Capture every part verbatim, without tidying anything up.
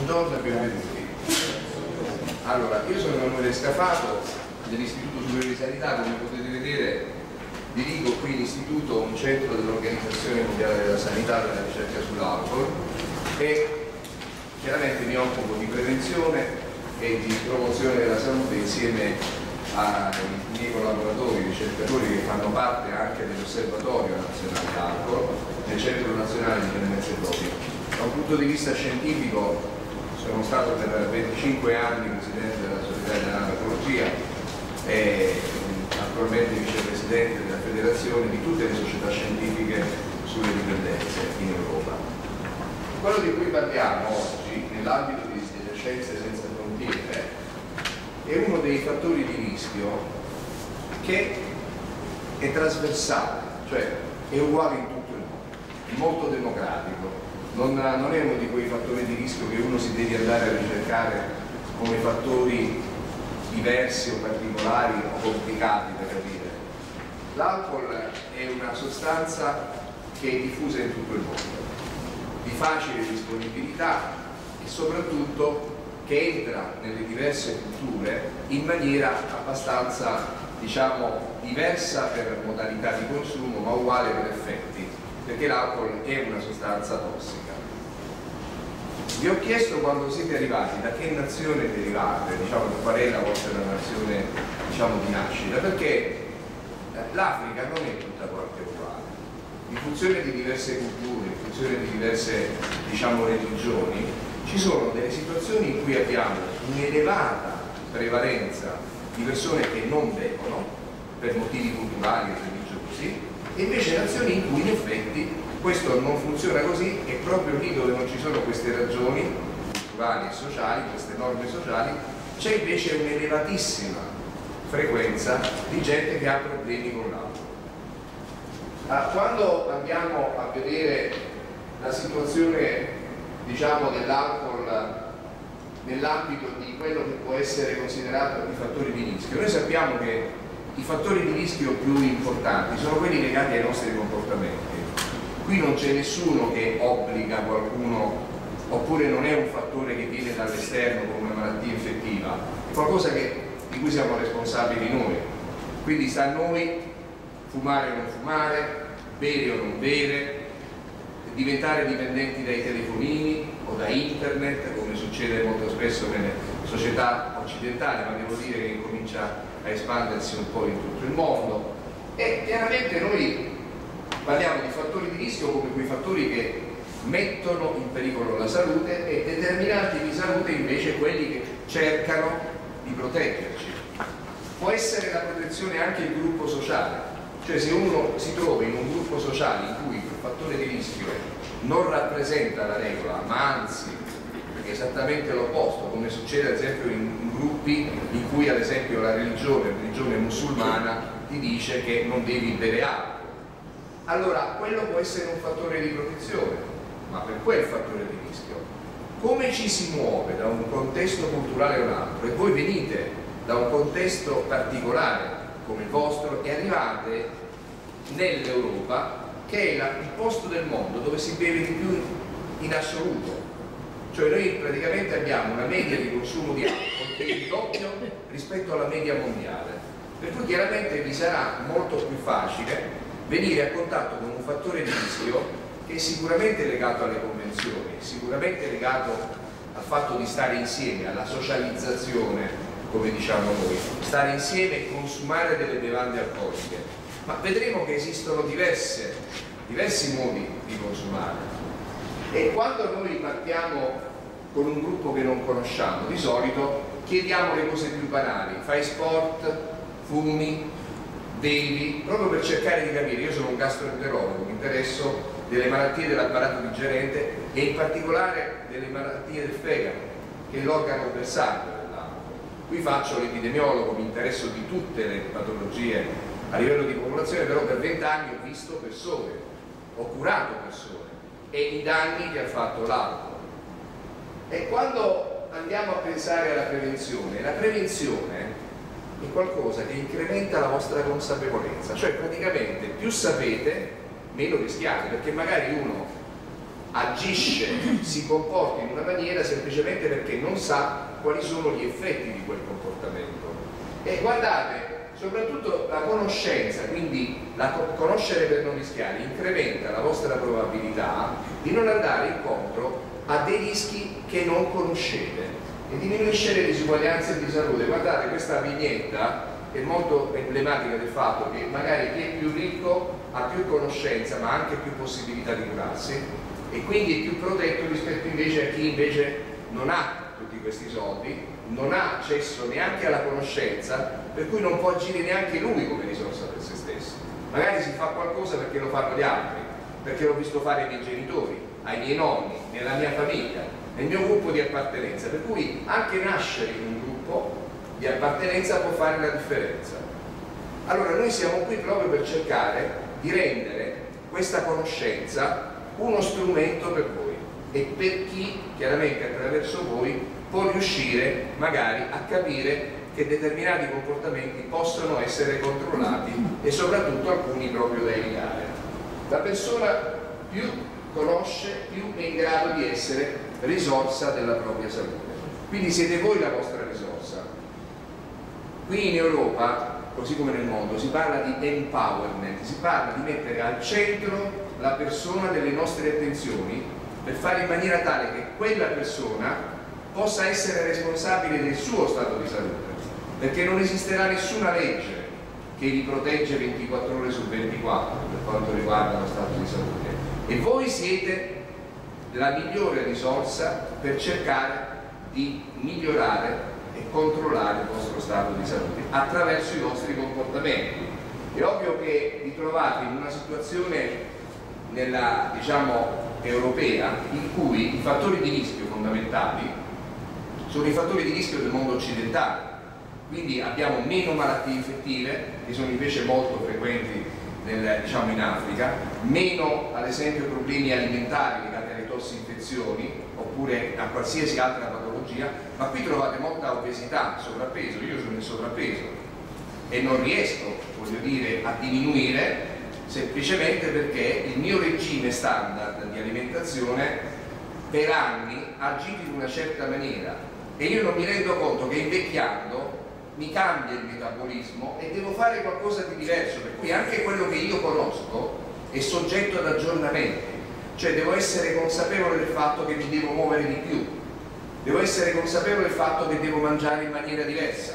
Buongiorno e benvenuti. Allora, io sono Emanuele Scafato dell'Istituto Superiore di Sanità. Come potete vedere, dirigo qui l'Istituto, un centro dell'Organizzazione Mondiale della Sanità per la ricerca sull'alcol, e chiaramente mi occupo di prevenzione e di promozione della salute insieme ai miei collaboratori, ricercatori che fanno parte anche dell'Osservatorio Nazionale Alcol nel Centro Nazionale di Clemenza e Doping. Da un punto di vista scientifico sono stato per venticinque anni presidente della Società Italiana di Alcologia e attualmente vicepresidente della federazione di tutte le società scientifiche sulle dipendenze in Europa. Quello di cui parliamo oggi nell'ambito delle scienze senza frontiere è uno dei fattori di rischio che è trasversale, cioè è uguale in tutto il mondo, è molto democratico. Non, non è uno di quei fattori di rischio che uno si deve andare a ricercare come fattori diversi o particolari o complicati da capire. L'alcol è una sostanza che è diffusa in tutto il mondo, di facile disponibilità e soprattutto che entra nelle diverse culture in maniera abbastanza, diciamo, diversa per modalità di consumo ma uguale per effetti, perché l'alcol è una sostanza tossica. Vi ho chiesto quando siete arrivati da che nazione derivate, diciamo, qual è la vostra nazione, diciamo, di nascita, perché l'Africa non è tutta quanto uguale. In funzione di diverse culture, in funzione di diverse, diciamo, religioni, ci sono delle situazioni in cui abbiamo un'elevata prevalenza di persone che non bevono per motivi culturali e religiosi, e invece nazioni in cui in effetti questo non funziona così, e proprio lì dove non ci sono queste ragioni culturali e sociali, queste norme sociali, c'è invece un'elevatissima frequenza di gente che ha problemi con l'alcol. Ah, quando andiamo a vedere la situazione, diciamo, dell'alcol nell'ambito di quello che può essere considerato i fattori di rischio, noi sappiamo che i fattori di rischio più importanti sono quelli legati ai nostri comportamenti. Qui non c'è nessuno che obbliga qualcuno, oppure non è un fattore che viene dall'esterno come una malattia infettiva, è qualcosa che, di cui siamo responsabili noi. Quindi sta a noi fumare o non fumare, bere o non bere, diventare dipendenti dai telefonini o da internet, come succede molto spesso nelle società occidentali, ma devo dire che incomincia a espandersi un po' in tutto il mondo. E chiaramente noi parliamo di fattori di rischio come quei fattori che mettono in pericolo la salute, e determinanti di salute invece quelli che cercano di proteggerci. Può essere la protezione anche il gruppo sociale, cioè se uno si trova in un gruppo sociale in cui il fattore di rischio non rappresenta la regola, ma anzi è esattamente l'opposto, come succede ad esempio in gruppi in cui ad esempio la religione, la religione musulmana ti dice che non devi bere alcol, allora quello può essere un fattore di protezione, ma per quel fattore di rischio come ci si muove da un contesto culturale a un altro, e voi venite da un contesto particolare come il vostro e arrivate nell'Europa, che è la, il posto del mondo dove si beve di più in assoluto, cioè noi praticamente abbiamo una media di consumo di alcol che è il doppio rispetto alla media mondiale, per cui chiaramente vi sarà molto più facile venire a contatto con un fattore di rischio che è sicuramente legato alle convenzioni, sicuramente legato al fatto di stare insieme, alla socializzazione, come diciamo noi, stare insieme e consumare delle bevande alcoliche. Ma vedremo che esistono diverse, diversi modi di consumare, e quando noi partiamo con un gruppo che non conosciamo, di solito chiediamo le cose più banali: fai sport, fumi, bevi, proprio per cercare di capire. Io sono un gastroenterologo, mi interesso delle malattie dell'apparato digerente e in particolare delle malattie del fegato, che è l'organo bersaglio dell'alcol. Qui faccio l'epidemiologo, mi interesso di tutte le patologie a livello di popolazione, però per vent'anni ho visto persone, ho curato persone e i danni che ha fatto l'alcol. E quando andiamo a pensare alla prevenzione, la prevenzione è qualcosa che incrementa la vostra consapevolezza, cioè praticamente più sapete meno rischiate, perché magari uno agisce, si comporta in una maniera semplicemente perché non sa quali sono gli effetti di quel comportamento. E guardate, soprattutto la conoscenza, quindi la conoscere per non rischiare, incrementa la vostra probabilità di non andare incontro a dei rischi che non conoscete e diminuisce le disuguaglianze di salute. Guardate, questa vignetta è molto emblematica del fatto che magari chi è più ricco ha più conoscenza ma anche più possibilità di curarsi e quindi è più protetto rispetto invece a chi invece non ha tutti questi soldi, non ha accesso neanche alla conoscenza, per cui non può agire neanche lui come risorsa per se stesso. Magari si fa qualcosa perché lo fanno gli altri, perché l'ho visto fare ai miei genitori, ai miei nonni, nella mia famiglia, nel mio gruppo di appartenenza, per cui anche nascere in un gruppo di appartenenza può fare la differenza. Allora noi siamo qui proprio per cercare di rendere questa conoscenza uno strumento per voi e per chi chiaramente attraverso voi può riuscire magari a capire che determinati comportamenti possono essere controllati e soprattutto alcuni proprio da evitare. La persona più conosce, più è in grado di essere risorsa della propria salute. Quindi siete voi la vostra risorsa. Qui in Europa, così come nel mondo, si parla di empowerment, si parla di mettere al centro la persona delle nostre attenzioni per fare in maniera tale che quella persona possa essere responsabile del suo stato di salute, perché non esisterà nessuna legge che vi protegge ventiquattro ore su ventiquattro per quanto riguarda lo stato di salute e voi siete la migliore risorsa per cercare di migliorare e controllare il vostro stato di salute attraverso i vostri comportamenti. È ovvio che vi trovate in una situazione nella, diciamo, europea in cui i fattori di rischio fondamentali sono i fattori di rischio del mondo occidentale, quindi abbiamo meno malattie infettive che sono invece molto frequenti nel, diciamo, in Africa, meno ad esempio problemi alimentari legati alle tossinfezioni oppure a qualsiasi altra patologia, ma qui trovate molta obesità, sovrappeso. Io sono in sovrappeso e non riesco, voglio dire, a diminuire semplicemente perché il mio regime standard di alimentazione per anni ha agito in una certa maniera e io non mi rendo conto che invecchiando mi cambia il metabolismo e devo fare qualcosa di diverso, per cui anche quello che io conosco è soggetto ad aggiornamenti, cioè devo essere consapevole del fatto che mi devo muovere di più, devo essere consapevole del fatto che devo mangiare in maniera diversa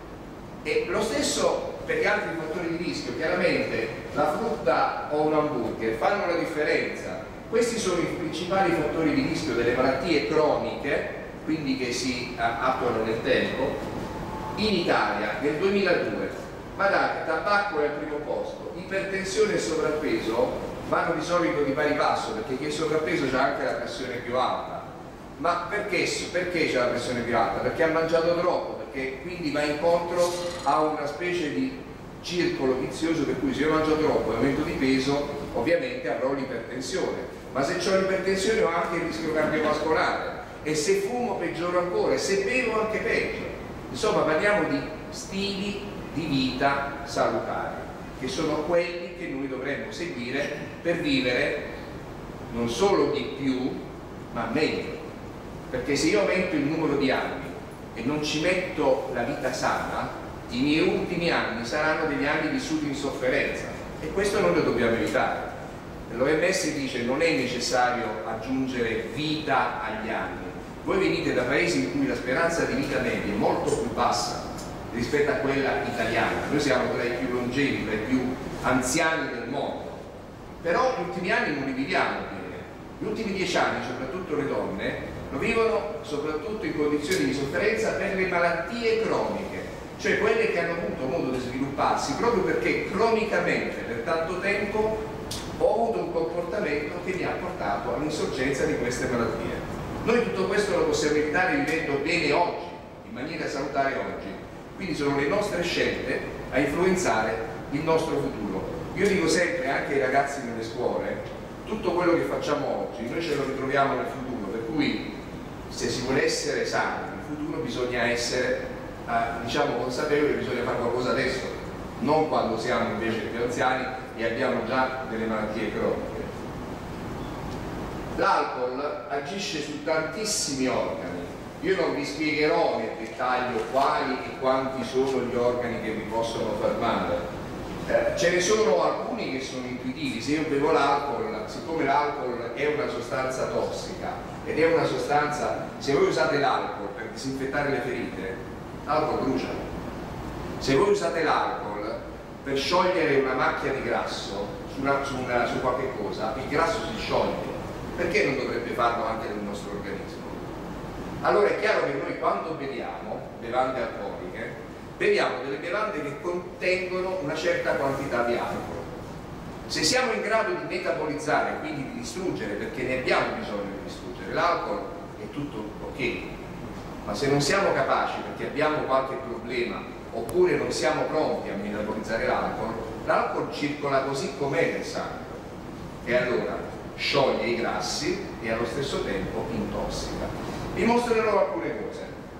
e lo stesso per gli altri fattori di rischio. Chiaramente la frutta o un hamburger fanno la differenza, questi sono i principali fattori di rischio delle malattie croniche, quindi che si attuano nel tempo. In Italia nel duemiladue, guardate, tabacco è al primo posto, ipertensione e sovrappeso vanno di solito di pari passo perché chi è sovrappeso ha anche la pressione più alta. Ma perché, perché c'è la pressione più alta? Perché ha mangiato troppo, perché quindi va incontro a una specie di circolo vizioso per cui se io mangio troppo e aumento di peso ovviamente avrò l'ipertensione, ma se ho l'ipertensione ho anche il rischio cardiovascolare e se fumo peggioro ancora e se bevo anche peggio. Insomma, parliamo di stili di vita salutari, che sono quelli che noi dovremmo seguire per vivere non solo di più, ma meglio. Perché se io aumento il numero di anni e non ci metto la vita sana, i miei ultimi anni saranno degli anni vissuti in sofferenza e questo noi lo dobbiamo evitare. L'O M S dice che non è necessario aggiungere vita agli anni. Voi venite da paesi in cui la speranza di vita media è molto più bassa rispetto a quella italiana. Noi siamo tra i più longevi, tra i più anziani del mondo, però gli ultimi anni non li viviamo bene. Gli ultimi dieci anni, soprattutto le donne, lo vivono soprattutto in condizioni di sofferenza per le malattie croniche, cioè quelle che hanno avuto modo di svilupparsi proprio perché cronicamente per tanto tempo ho avuto un comportamento che mi ha portato all'insorgenza di queste malattie. Noi tutto questo lo possiamo evitare vivendo bene oggi, in maniera salutare oggi, quindi sono le nostre scelte a influenzare il nostro futuro. Io dico sempre anche ai ragazzi nelle scuole, tutto quello che facciamo oggi noi ce lo ritroviamo nel futuro, per cui se si vuole essere sani nel futuro bisogna essere eh, diciamo consapevoli che bisogna fare qualcosa adesso, non quando siamo invece più anziani e abbiamo già delle malattie croniche. L'alcol agisce su tantissimi organi. Io non vi spiegherò nel dettaglio quali e quanti sono gli organi che vi possono far male. Eh, ce ne sono alcuni che sono intuitivi. Se io bevo l'alcol, siccome l'alcol è una sostanza tossica ed è una sostanza, se voi usate l'alcol per disinfettare le ferite, l'alcol brucia. Se voi usate l'alcol per sciogliere una macchia di grasso su, una, su, una, su qualche cosa, il grasso si scioglie. Perché non dovrebbe farlo anche nel nostro organismo? Allora è chiaro che noi quando beviamo bevande alcoliche, beviamo delle bevande che contengono una certa quantità di alcol. Se siamo in grado di metabolizzare, quindi di distruggere, perché ne abbiamo bisogno di distruggere l'alcol, è tutto ok. Ma se non siamo capaci, perché abbiamo qualche problema, oppure non siamo pronti a metabolizzare l'alcol, l'alcol circola così com'è nel sangue. E allora scioglie i grassi e allo stesso tempo intossica. Vi mostrerò alcune cose.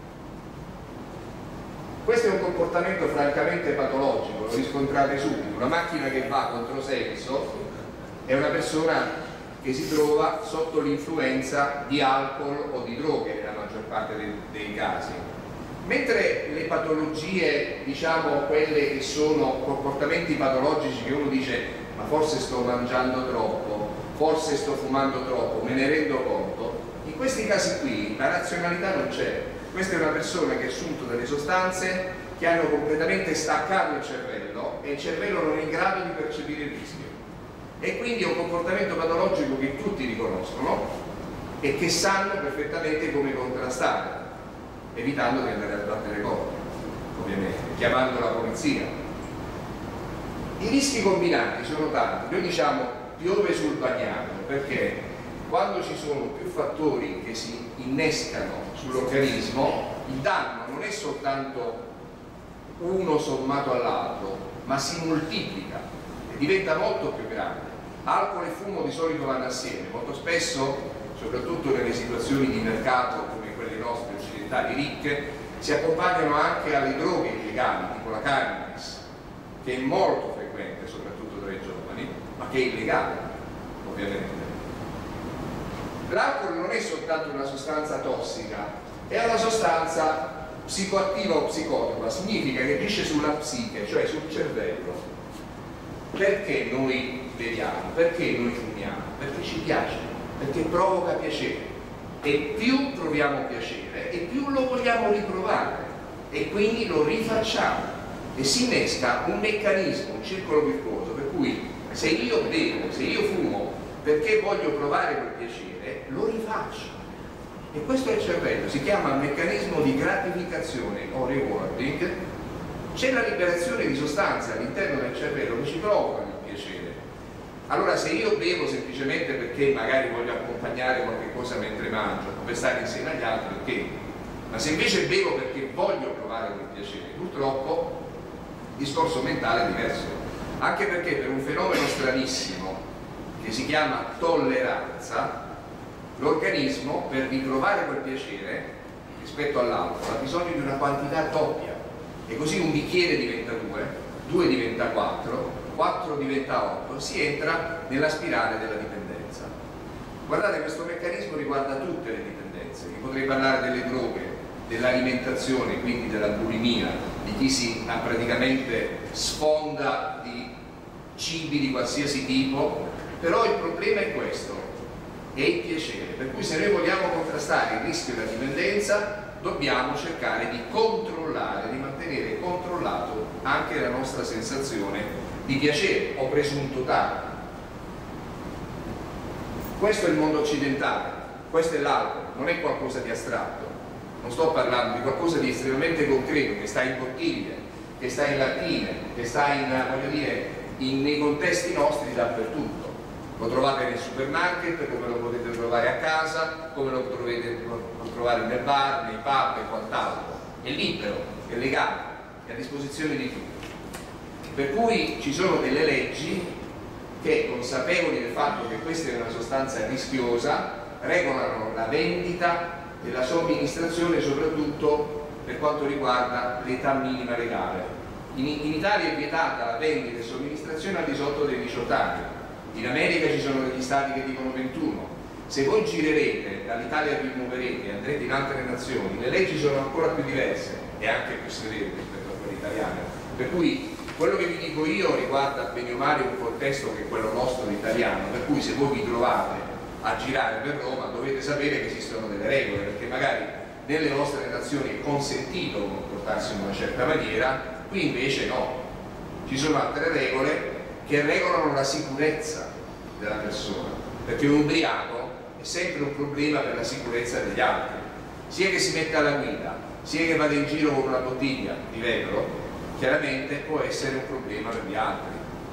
Questo è un comportamento francamente patologico, lo riscontrate subito. Una macchina che va contro senso è una persona che si trova sotto l'influenza di alcol o di droghe nella maggior parte dei, dei casi. Mentre le patologie, diciamo quelle che sono comportamenti patologici che uno dice ma forse sto mangiando troppo, forse sto fumando troppo, me ne rendo conto, in questi casi qui la razionalità non c'è. Questa è una persona che ha assunto delle sostanze che hanno completamente staccato il cervello e il cervello non è in grado di percepire il rischio, e quindi è un comportamento patologico che tutti riconoscono e che sanno perfettamente come contrastare, evitando di andare a battere corpi, ovviamente, chiamando la polizia. I rischi combinati sono tanti. Noi diciamo piove sul bagnato perché quando ci sono più fattori che si innescano sull'organismo, il danno non è soltanto uno sommato all'altro, ma si moltiplica e diventa molto più grande. Alcol e fumo di solito vanno assieme, molto spesso, soprattutto nelle situazioni di mercato come quelle nostre occidentali ricche, si accompagnano anche alle droghe illegali, tipo la cannabis, che è molto frequente soprattutto tra i giovani, ma che è illegale, ovviamente. L'alcol non è soltanto una sostanza tossica, è una sostanza psicoattiva o psicotropa, significa che agisce sulla psiche, cioè sul cervello. Perché noi beviamo? Perché noi fumiamo? Perché ci piace, perché provoca piacere, e più proviamo piacere e più lo vogliamo riprovare e quindi lo rifacciamo e si innesca un meccanismo, un circolo virtuoso, per cui se io bevo, se io fumo perché voglio provare quel piacere, lo rifaccio. E questo è il cervello, si chiama meccanismo di gratificazione o rewarding. C'è la liberazione di sostanze all'interno del cervello che ci provocano il piacere. Allora se io bevo semplicemente perché magari voglio accompagnare qualche cosa mentre mangio o per stare insieme agli altri, perché? Ma se invece bevo perché voglio provare quel piacere, purtroppo il discorso mentale è diverso, anche perché per un fenomeno stranissimo che si chiama tolleranza, l'organismo per riprovare quel piacere rispetto all'alcol ha bisogno di una quantità doppia, e così un bicchiere diventa due, due diventa quattro, quattro diventa otto, si entra nella spirale della dipendenza. Guardate, questo meccanismo riguarda tutte le dipendenze. Vi potrei parlare delle droghe, dell'alimentazione, quindi della bulimia, di chi si ha praticamente sfonda di cibi di qualsiasi tipo. Però il problema è questo, è il piacere, per cui se noi vogliamo contrastare il rischio della dipendenza dobbiamo cercare di controllare, di mantenere controllato anche la nostra sensazione di piacere o presunto tale. Questo è il mondo occidentale, questo è l'alcol, non è qualcosa di astratto, non sto parlando di qualcosa di estremamente concreto che sta in bottiglie, che sta in lattine, che sta in, voglio dire, in, nei contesti nostri dappertutto. Lo trovate nel supermarket, come lo potete trovare a casa, come lo potete trovare nel bar, nei pub e quant'altro. È libero, è legale, è a disposizione di tutti. Per cui ci sono delle leggi che, consapevoli del fatto che questa è una sostanza rischiosa, regolano la vendita e la somministrazione, soprattutto per quanto riguarda l'età minima legale. In, in Italia è vietata la vendita e somministrazione al di sotto dei diciotto anni. In America ci sono degli stati che dicono ventuno, Se voi girerete, dall'Italia vi muoverete e andrete in altre nazioni, le leggi sono ancora più diverse e anche più severe rispetto a quelle italiane. Per cui quello che vi dico io riguarda bene o male un contesto che è quello nostro italiano, per cui se voi vi trovate a girare per Roma dovete sapere che esistono delle regole, perché magari nelle vostre nazioni è consentito comportarsi in una certa maniera, qui invece no. Ci sono altre regole che regolano la sicurezza della persona, perché un ubriaco è sempre un problema per la sicurezza degli altri, sia che si metta alla guida, sia che vada in giro con una bottiglia di vetro, chiaramente può essere un problema per gli altri.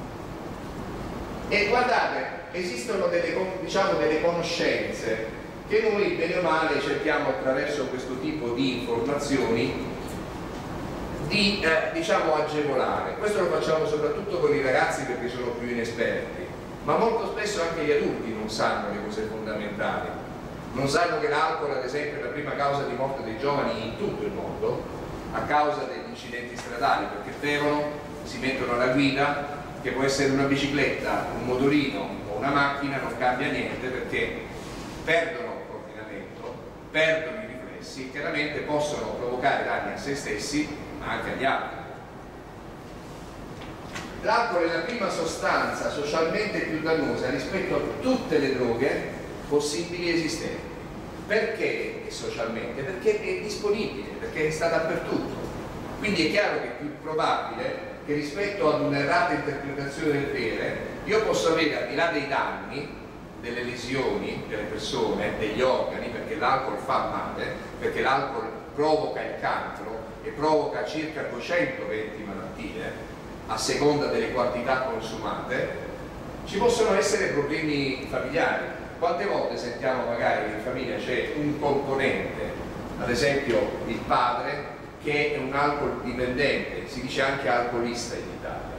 E guardate, esistono delle, diciamo, delle conoscenze che noi bene o male cerchiamo attraverso questo tipo di informazioni di eh, diciamo agevolare. Questo lo facciamo soprattutto con i ragazzi perché sono più inesperti, ma molto spesso anche gli adulti non sanno le cose fondamentali, non sanno che l'alcol ad esempio è la prima causa di morte dei giovani in tutto il mondo a causa degli incidenti stradali, perché bevono, si mettono alla guida, che può essere una bicicletta, un motorino o una macchina, non cambia niente perché perdono il coordinamento, perdono i riflessi e chiaramente possono provocare danni a se stessi ma anche agli altri. L'alcol è la prima sostanza socialmente più dannosa rispetto a tutte le droghe possibili e esistenti. Perché è socialmente? Perché è disponibile, perché è sta dappertutto. Quindi è chiaro che è più probabile che rispetto ad un'errata interpretazione del bere io posso avere, al di là dei danni, delle lesioni delle persone, degli organi, perché l'alcol fa male, perché l'alcol provoca il cancro e provoca circa duecentoventi malattie a seconda delle quantità consumate, ci possono essere problemi familiari. Quante volte sentiamo magari che in famiglia c'è un componente, ad esempio il padre, che è un alcol dipendente, si dice anche alcolista in Italia,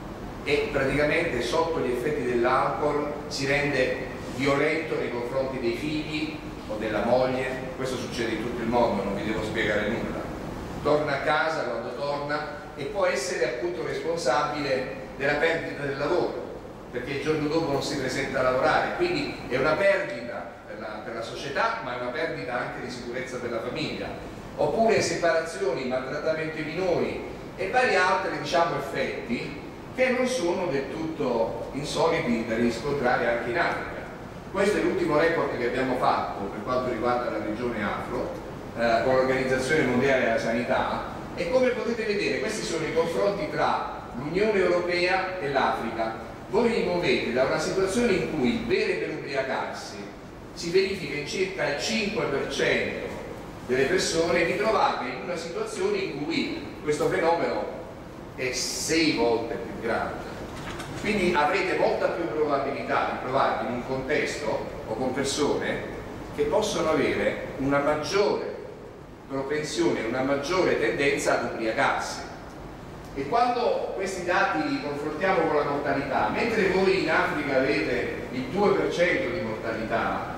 e praticamente sotto gli effetti dell'alcol si rende violento nei confronti dei figli o della moglie. Questo succede in tutto il mondo, non vi devo spiegare nulla. Torna a casa quando torna e può essere appunto responsabile della perdita del lavoro, perché il giorno dopo non si presenta a lavorare, quindi è una perdita per la, per la società, ma è una perdita anche di sicurezza per la famiglia. Oppure separazioni, maltrattamenti ai minori e vari altri diciamo effetti che non sono del tutto insoliti da riscontrare anche in Africa. Questo è l'ultimo report che abbiamo fatto per quanto riguarda la regione Afro eh, con l'Organizzazione Mondiale della Sanità, e come potete vedere questi sono i confronti tra l'Unione Europea e l'Africa. Voi vi muovete da una situazione in cui il bere per ubriacarsi si verifica in circa il cinque per cento delle persone, vi trovate in una situazione in cui questo fenomeno è sei volte più grande. Quindi avrete molta più probabilità di trovarvi in un contesto o con persone che possono avere una maggiore propensione, una maggiore tendenza ad ubriacarsi. E quando questi dati li confrontiamo con la mortalità, mentre voi in Africa avete il due per cento di mortalità,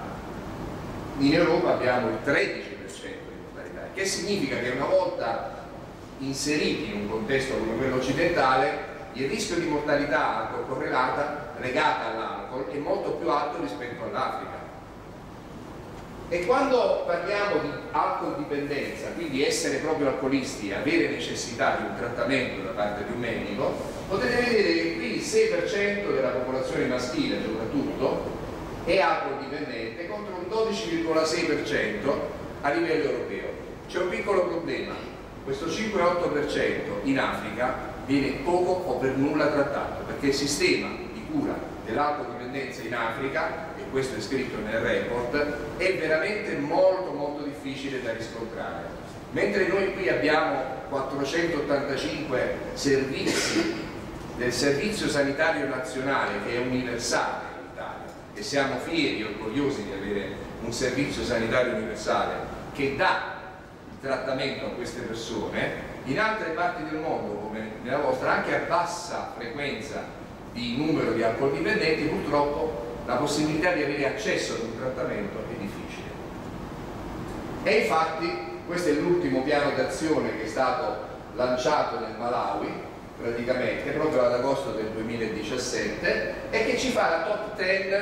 in Europa abbiamo il tredici per cento di mortalità, che significa che una volta inseriti in un contesto come quello occidentale il rischio di mortalità correlata legata all'alcol è molto più alto rispetto all'Africa. E quando parliamo di alcol dipendenza, quindi essere proprio alcolisti e avere necessità di un trattamento da parte di un medico, potete vedere che qui il sei per cento della popolazione maschile soprattutto è alcol dipendente contro un dodici virgola sei per cento a livello europeo. C'è un piccolo problema: questo cinque otto per cento in Africa viene poco o per nulla trattato, perché il sistema di cura dell'alcol dipendenza in Africa, e questo è scritto nel report, è veramente molto molto difficile da riscontrare. Mentre noi qui abbiamo quattrocentottantacinque servizi del Servizio Sanitario Nazionale, che è universale in Italia, e siamo fieri e orgogliosi di avere un servizio sanitario universale che dà trattamento a queste persone, in altre parti del mondo come nella vostra, anche a bassa frequenza di numero di alcol dipendenti, purtroppo la possibilità di avere accesso ad un trattamento è difficile. E infatti questo è l'ultimo piano d'azione che è stato lanciato nel Malawi praticamente proprio ad agosto del duemiladiciassette e che ci fa la top dieci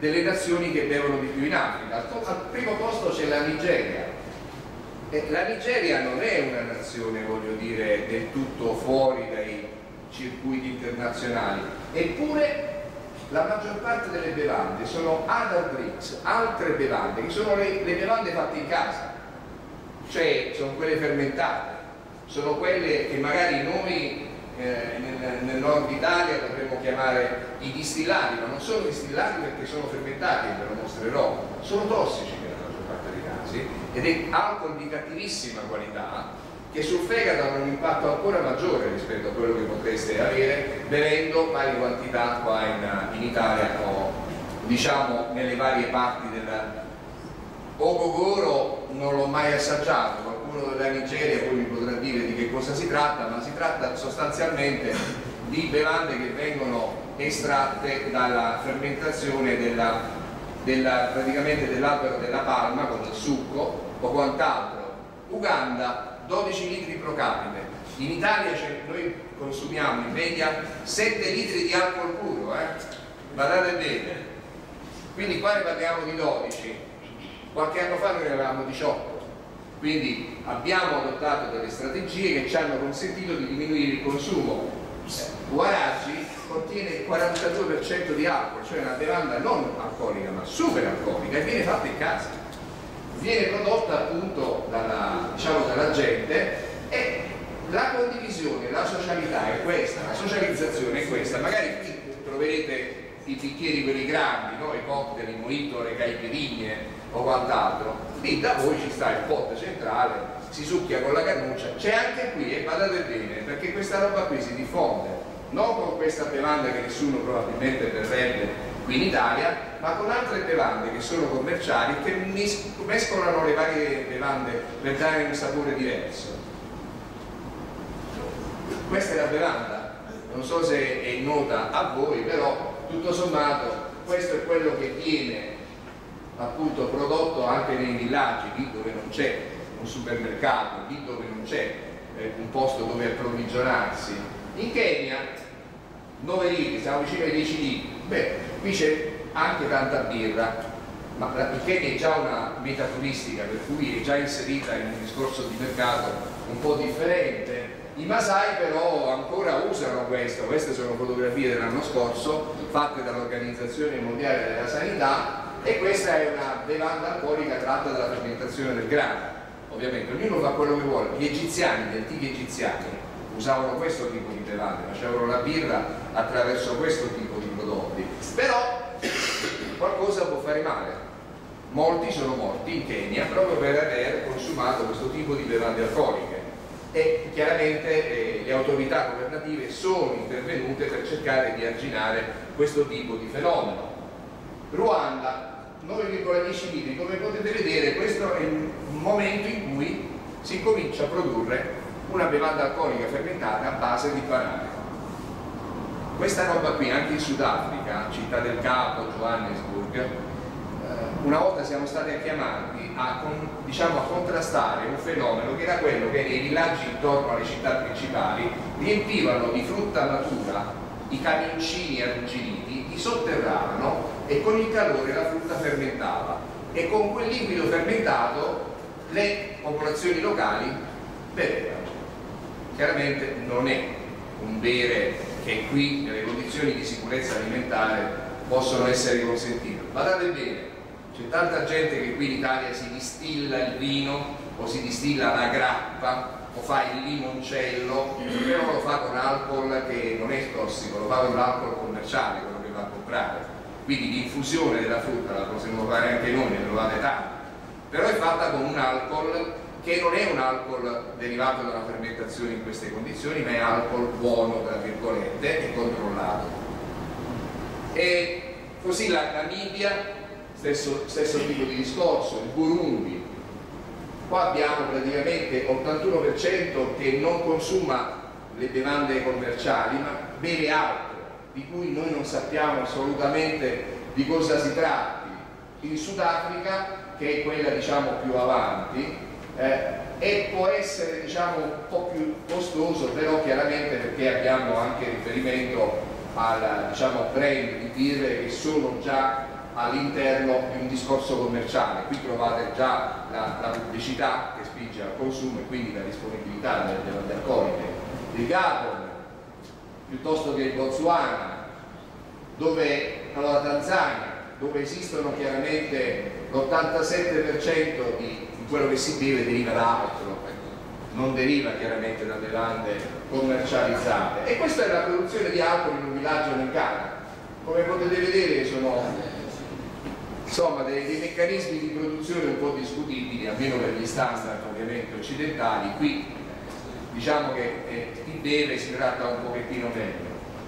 delle nazioni che bevono di più in Africa. Al, al primo posto c'è la Nigeria. E la Nigeria non è una nazione, voglio dire, del tutto fuori dai circuiti internazionali, eppure la maggior parte delle bevande sono other drinks, altre bevande, che sono le, le bevande fatte in casa, cioè sono quelle fermentate, sono quelle che magari noi eh, nel, nel nord Italia dovremmo chiamare i distillati, ma non sono distillati perché sono fermentati, ve lo mostrerò, sono tossici nella maggior parte dei casi, ed è alcol di cattivissima qualità, che sul fegato hanno un impatto ancora maggiore rispetto a quello che potreste avere bevendo varie quantità qua in, in Italia o diciamo nelle varie parti del Ogogoro. Non l'ho mai assaggiato, qualcuno della Nigeria poi mi potrà dire di che cosa si tratta, ma si tratta sostanzialmente di bevande che vengono estratte dalla fermentazione della, della, praticamente dell'albero della palma con il succo o quant'altro. Uganda dodici litri pro capite, in Italia noi consumiamo in media sette litri di alcol puro, eh? Guardate bene, quindi qua ne parliamo di dodici, qualche anno fa noi ne avevamo diciotto, quindi abbiamo adottato delle strategie che ci hanno consentito di diminuire il consumo. Guaraggi contiene il quarantadue per cento di alcol, cioè una bevanda non alcolica ma super alcolica, e viene fatta in casa, viene prodotta appunto dalla, diciamo, dalla gente, e la condivisione, la socialità è questa, la socializzazione è questa. Magari qui troverete i bicchieri quelli grandi, no? I cocktail, i mojito, le caipirinhe o quant'altro, lì da voi ci sta il pot centrale, si succhia con la cannuccia, c'è anche qui, e badate bene, perché questa roba qui si diffonde non con questa bevanda che nessuno probabilmente berrebbe qui in Italia, ma con altre bevande che sono commerciali, che mescolano le varie bevande per dare un sapore diverso. Questa è la bevanda, non so se è nota a voi, però tutto sommato questo è quello che viene appunto prodotto anche nei villaggi, lì dove non c'è un supermercato, lì dove non c'è eh, un posto dove approvvigionarsi. In Kenya nove litri, siamo vicino ai dieci litri. Beh, qui c'è anche tanta birra, ma il Kenya è già una meta turistica, per cui è già inserita in un discorso di mercato un po' differente. I Masai però ancora usano questo, queste sono fotografie dell'anno scorso fatte dall'Organizzazione Mondiale della Sanità, e questa è una bevanda alcolica tratta dalla fermentazione del grano. Ovviamente ognuno fa quello che vuole. Gli egiziani, gli antichi egiziani usavano questo tipo di bevande, facevano la birra attraverso questo tipo di prodotti, però qualcosa può fare male. Molti sono morti in Kenya proprio per aver consumato questo tipo di bevande alcoliche, e chiaramente eh, le autorità governative sono intervenute per cercare di arginare questo tipo di fenomeno. Ruanda, nove virgola dieci litri, come potete vedere questo è il momento in cui si comincia a produrre una bevanda alcolica fermentata a base di banane. Questa roba qui anche in Sudafrica, Città del Capo, Johannesburg, eh, una volta siamo stati chiamati a, con, diciamo, a contrastare un fenomeno che era quello che nei villaggi intorno alle città principali riempivano di frutta matura i camioncini arrugginiti, li sotterravano e con il calore la frutta fermentava, e con quel liquido fermentato le popolazioni locali bevevano. Chiaramente non è un bere che qui nelle condizioni di sicurezza alimentare possono essere consentite. Guardate bene, c'è tanta gente che qui in Italia si distilla il vino o si distilla la grappa o fa il limoncello, però lo fa con alcol che non è tossico, lo fa con l'alcol commerciale, quello che va a comprare. Quindi l'infusione della frutta la possiamo fare anche noi, ne trovate tanti, però è fatta con un alcol che non è un alcol derivato da una fermentazione in queste condizioni, ma è alcol buono, tra virgolette, e controllato. E così la Namibia, stesso, stesso tipo di discorso, il Burundi. Qua abbiamo praticamente ottantuno per cento che non consuma le bevande commerciali, ma beve altro, di cui noi non sappiamo assolutamente di cosa si tratti. In Sudafrica, che è quella diciamo più avanti, eh, e può essere diciamo un po' più costoso, però chiaramente perché abbiamo anche riferimento al diciamo, brand di birre che sono già all'interno di un discorso commerciale. Qui trovate già la, la pubblicità che spinge al consumo e quindi la disponibilità delle alcoliche del Gabon, piuttosto che il Botswana, dove la Tanzania, dove esistono chiaramente l'ottantasette per cento di quello che si beve deriva da altro, non deriva chiaramente da bevande commercializzate. E questa è la produzione di alcol in un villaggio nel Ghana. Come potete vedere sono insomma dei, dei meccanismi di produzione un po' discutibili, almeno per gli standard ovviamente occidentali. Qui diciamo che eh, chi beve si tratta un pochettino meglio.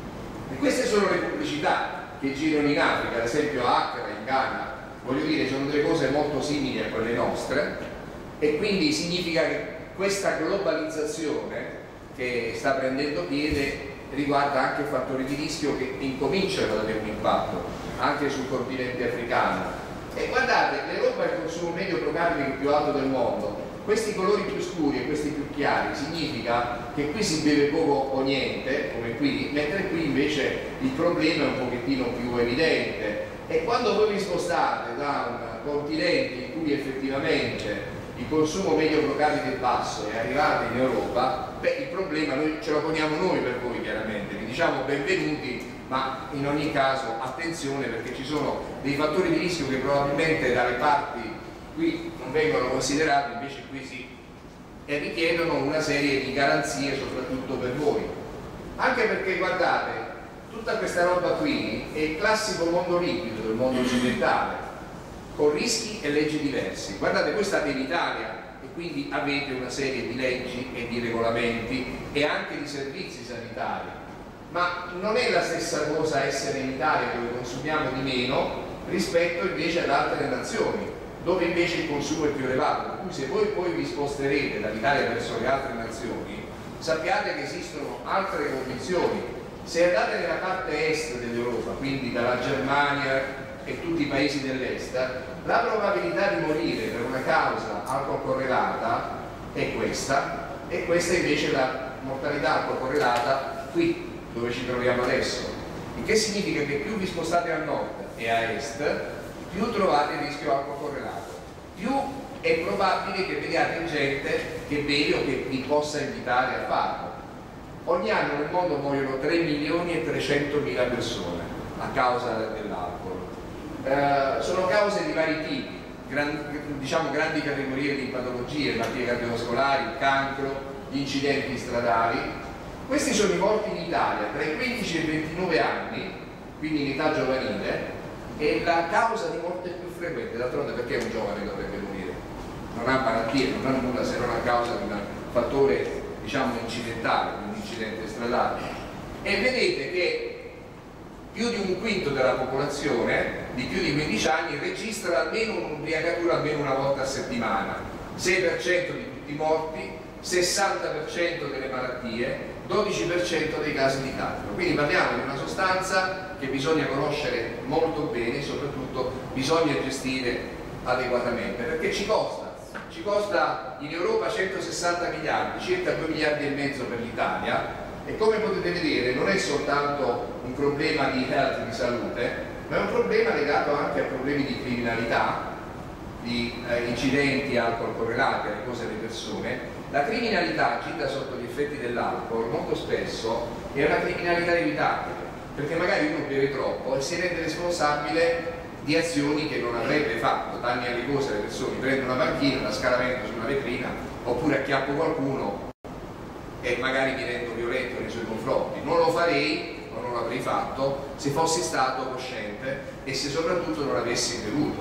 E queste sono le pubblicità che girano in Africa, ad esempio a Accra, in Ghana. Voglio dire, sono delle cose molto simili a quelle nostre, e quindi significa che questa globalizzazione che sta prendendo piede riguarda anche fattori di rischio che incominciano ad avere un impatto anche sul continente africano. E guardate, l'Europa è il consumo medio pro capite più alto del mondo. Questi colori più scuri e questi più chiari significa che qui si beve poco o niente, come qui, mentre qui invece il problema è un pochettino più evidente. E quando voi vi spostate da un continente in cui effettivamente il consumo medio pro capite è basso e arrivate in Europa, beh, il problema noi ce lo poniamo noi per voi chiaramente, vi diciamo benvenuti, ma in ogni caso attenzione, perché ci sono dei fattori di rischio che probabilmente dalle parti qui non vengono considerati, invece qui sì, e richiedono una serie di garanzie soprattutto per voi, anche perché guardate, tutta questa roba qui è il classico mondo liquido del mondo occidentale, con rischi e leggi diversi. Guardate, voi state in Italia e quindi avete una serie di leggi e di regolamenti e anche di servizi sanitari, ma non è la stessa cosa essere in Italia, dove consumiamo di meno, rispetto invece ad altre nazioni dove invece il consumo è più elevato. Per cui se voi poi vi sposterete dall'Italia verso le altre nazioni, sappiate che esistono altre condizioni. Se andate nella parte est dell'Europa, quindi dalla Germania e tutti i paesi dell'est, la probabilità di morire per una causa alcocorrelata è questa, e questa invece è la mortalità alcocorrelata qui, dove ci troviamo adesso. Il che significa che più vi spostate a nord e a est, più trovate il rischio alcocorrelato, più è probabile che vediate gente che beve o che vi possa invitare a farlo. Ogni anno nel mondo muoiono tre milioni e trecentomila persone a causa dell'alcol. Eh, sono cause di vari tipi, gran, diciamo grandi categorie di patologie, malattie cardiovascolari, il cancro, gli incidenti stradali. Questi sono i morti in Italia tra i quindici e i ventinove anni, quindi in età giovanile, e la causa di morte più frequente. D'altronde perché un giovane dovrebbe morire? Non ha malattie, non ha nulla se non a causa di un fattore diciamo incidentale, un incidente stradale. E vedete che più di un quinto della popolazione di più di quindici anni registra almeno un'ubriacatura almeno una volta a settimana, sei per cento di tutti i morti, sessanta per cento delle malattie, dodici per cento dei casi di cancro. Quindi parliamo di una sostanza che bisogna conoscere molto bene e soprattutto bisogna gestire adeguatamente, perché ci costa. Ci costa in Europa centosessanta miliardi, circa due miliardi e mezzo per l'Italia, e come potete vedere non è soltanto un problema di health, di salute, ma è un problema legato anche a problemi di criminalità, di eh, incidenti alcol correlati alle cose delle persone. La criminalità agita sotto gli effetti dell'alcol molto spesso è una criminalità evitabile, perché magari uno beve troppo e si rende responsabile di azioni che non avrebbe fatto, danni alle cose alle persone, prendo una panchina, la scaravento su una vetrina, oppure acchiappo qualcuno e magari mi rendo violento nei suoi confronti. Non lo farei, o non l'avrei fatto, se fossi stato cosciente e se soprattutto non avessi bevuto.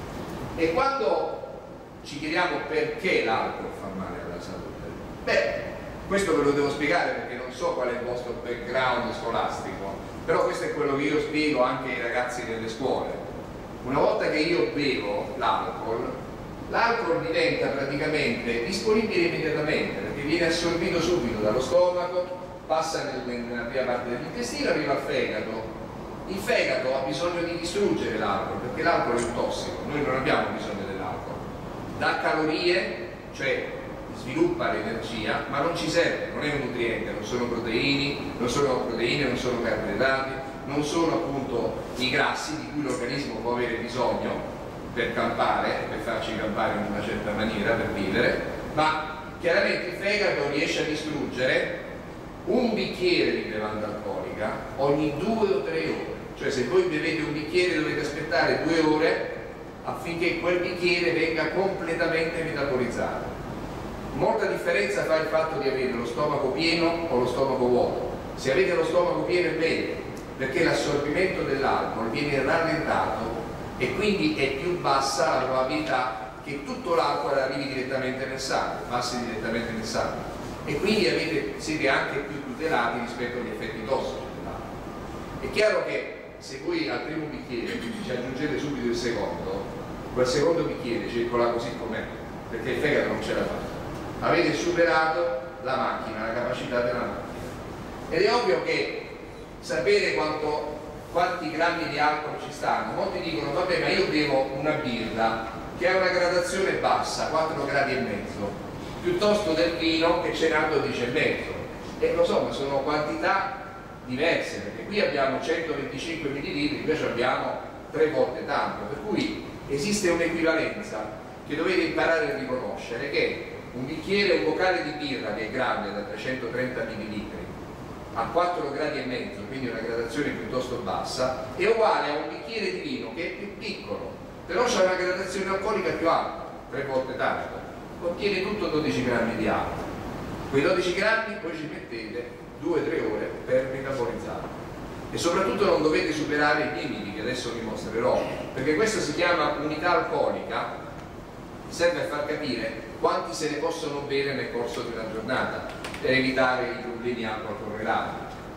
E quando ci chiediamo perché l'alcol fa male alla salute, beh, questo ve lo devo spiegare perché non so qual è il vostro background scolastico, però questo è quello che io spiego anche ai ragazzi delle scuole. Una volta che io bevo l'alcol, l'alcol diventa praticamente disponibile immediatamente, perché viene assorbito subito dallo stomaco, passa nella prima parte dell'intestino, arriva al fegato. Il fegato ha bisogno di distruggere l'alcol, perché l'alcol è un tossico, noi non abbiamo bisogno dell'alcol. Dà calorie, cioè sviluppa l'energia, ma non ci serve, non è un nutriente, non sono proteine, non sono proteine, non sono carboidrati, non sono appunto i grassi di cui l'organismo può avere bisogno per campare, per farci campare in una certa maniera, per vivere, ma chiaramente il fegato riesce a distruggere un bicchiere di bevanda alcolica ogni due o tre ore. Cioè se voi bevete un bicchiere dovete aspettare due ore affinché quel bicchiere venga completamente metabolizzato. Molta differenza fa il fatto di avere lo stomaco pieno o lo stomaco vuoto. Se avete lo stomaco pieno è meglio, perché l'assorbimento dell'alcol viene rallentato e quindi è più bassa la probabilità che tutto l'alcol arrivi direttamente nel sangue, passi direttamente nel sangue, e quindi avete, siete anche più tutelati rispetto agli effetti tossici dell'alcol. È chiaro che se voi al primo bicchiere ci aggiungete subito il secondo, quel secondo bicchiere circola così com'è, perché il fegato non ce la fa. Avete superato la macchina, la capacità della macchina. Ed è ovvio che sapere quanto quanti grammi di alcol ci stanno, molti dicono vabbè, ma io bevo una birra che ha una gradazione bassa, quattro gradi e mezzo, piuttosto del vino che ce n'ha dodici e mezzo, e lo so, ma sono quantità diverse, perché qui abbiamo centoventicinque millilitri, invece abbiamo tre volte tanto, per cui esiste un'equivalenza che dovete imparare a riconoscere, che un bicchiere, un boccale di birra che è grande, da trecentotrenta millilitri, a quattro gradi e mezzo, quindi una gradazione piuttosto bassa, è uguale a un bicchiere di vino che è più piccolo, però c'è una gradazione alcolica più alta, tre volte tanto, contiene tutto dodici grammi di alcol. Quei dodici grammi poi ci mettete due tre ore per metabolizzarlo, e soprattutto non dovete superare i limiti che adesso vi mostrerò, perché questa si chiama unità alcolica, serve a far capire quanti se ne possono bere nel corso di una giornata per evitare i problemi alcol correlati.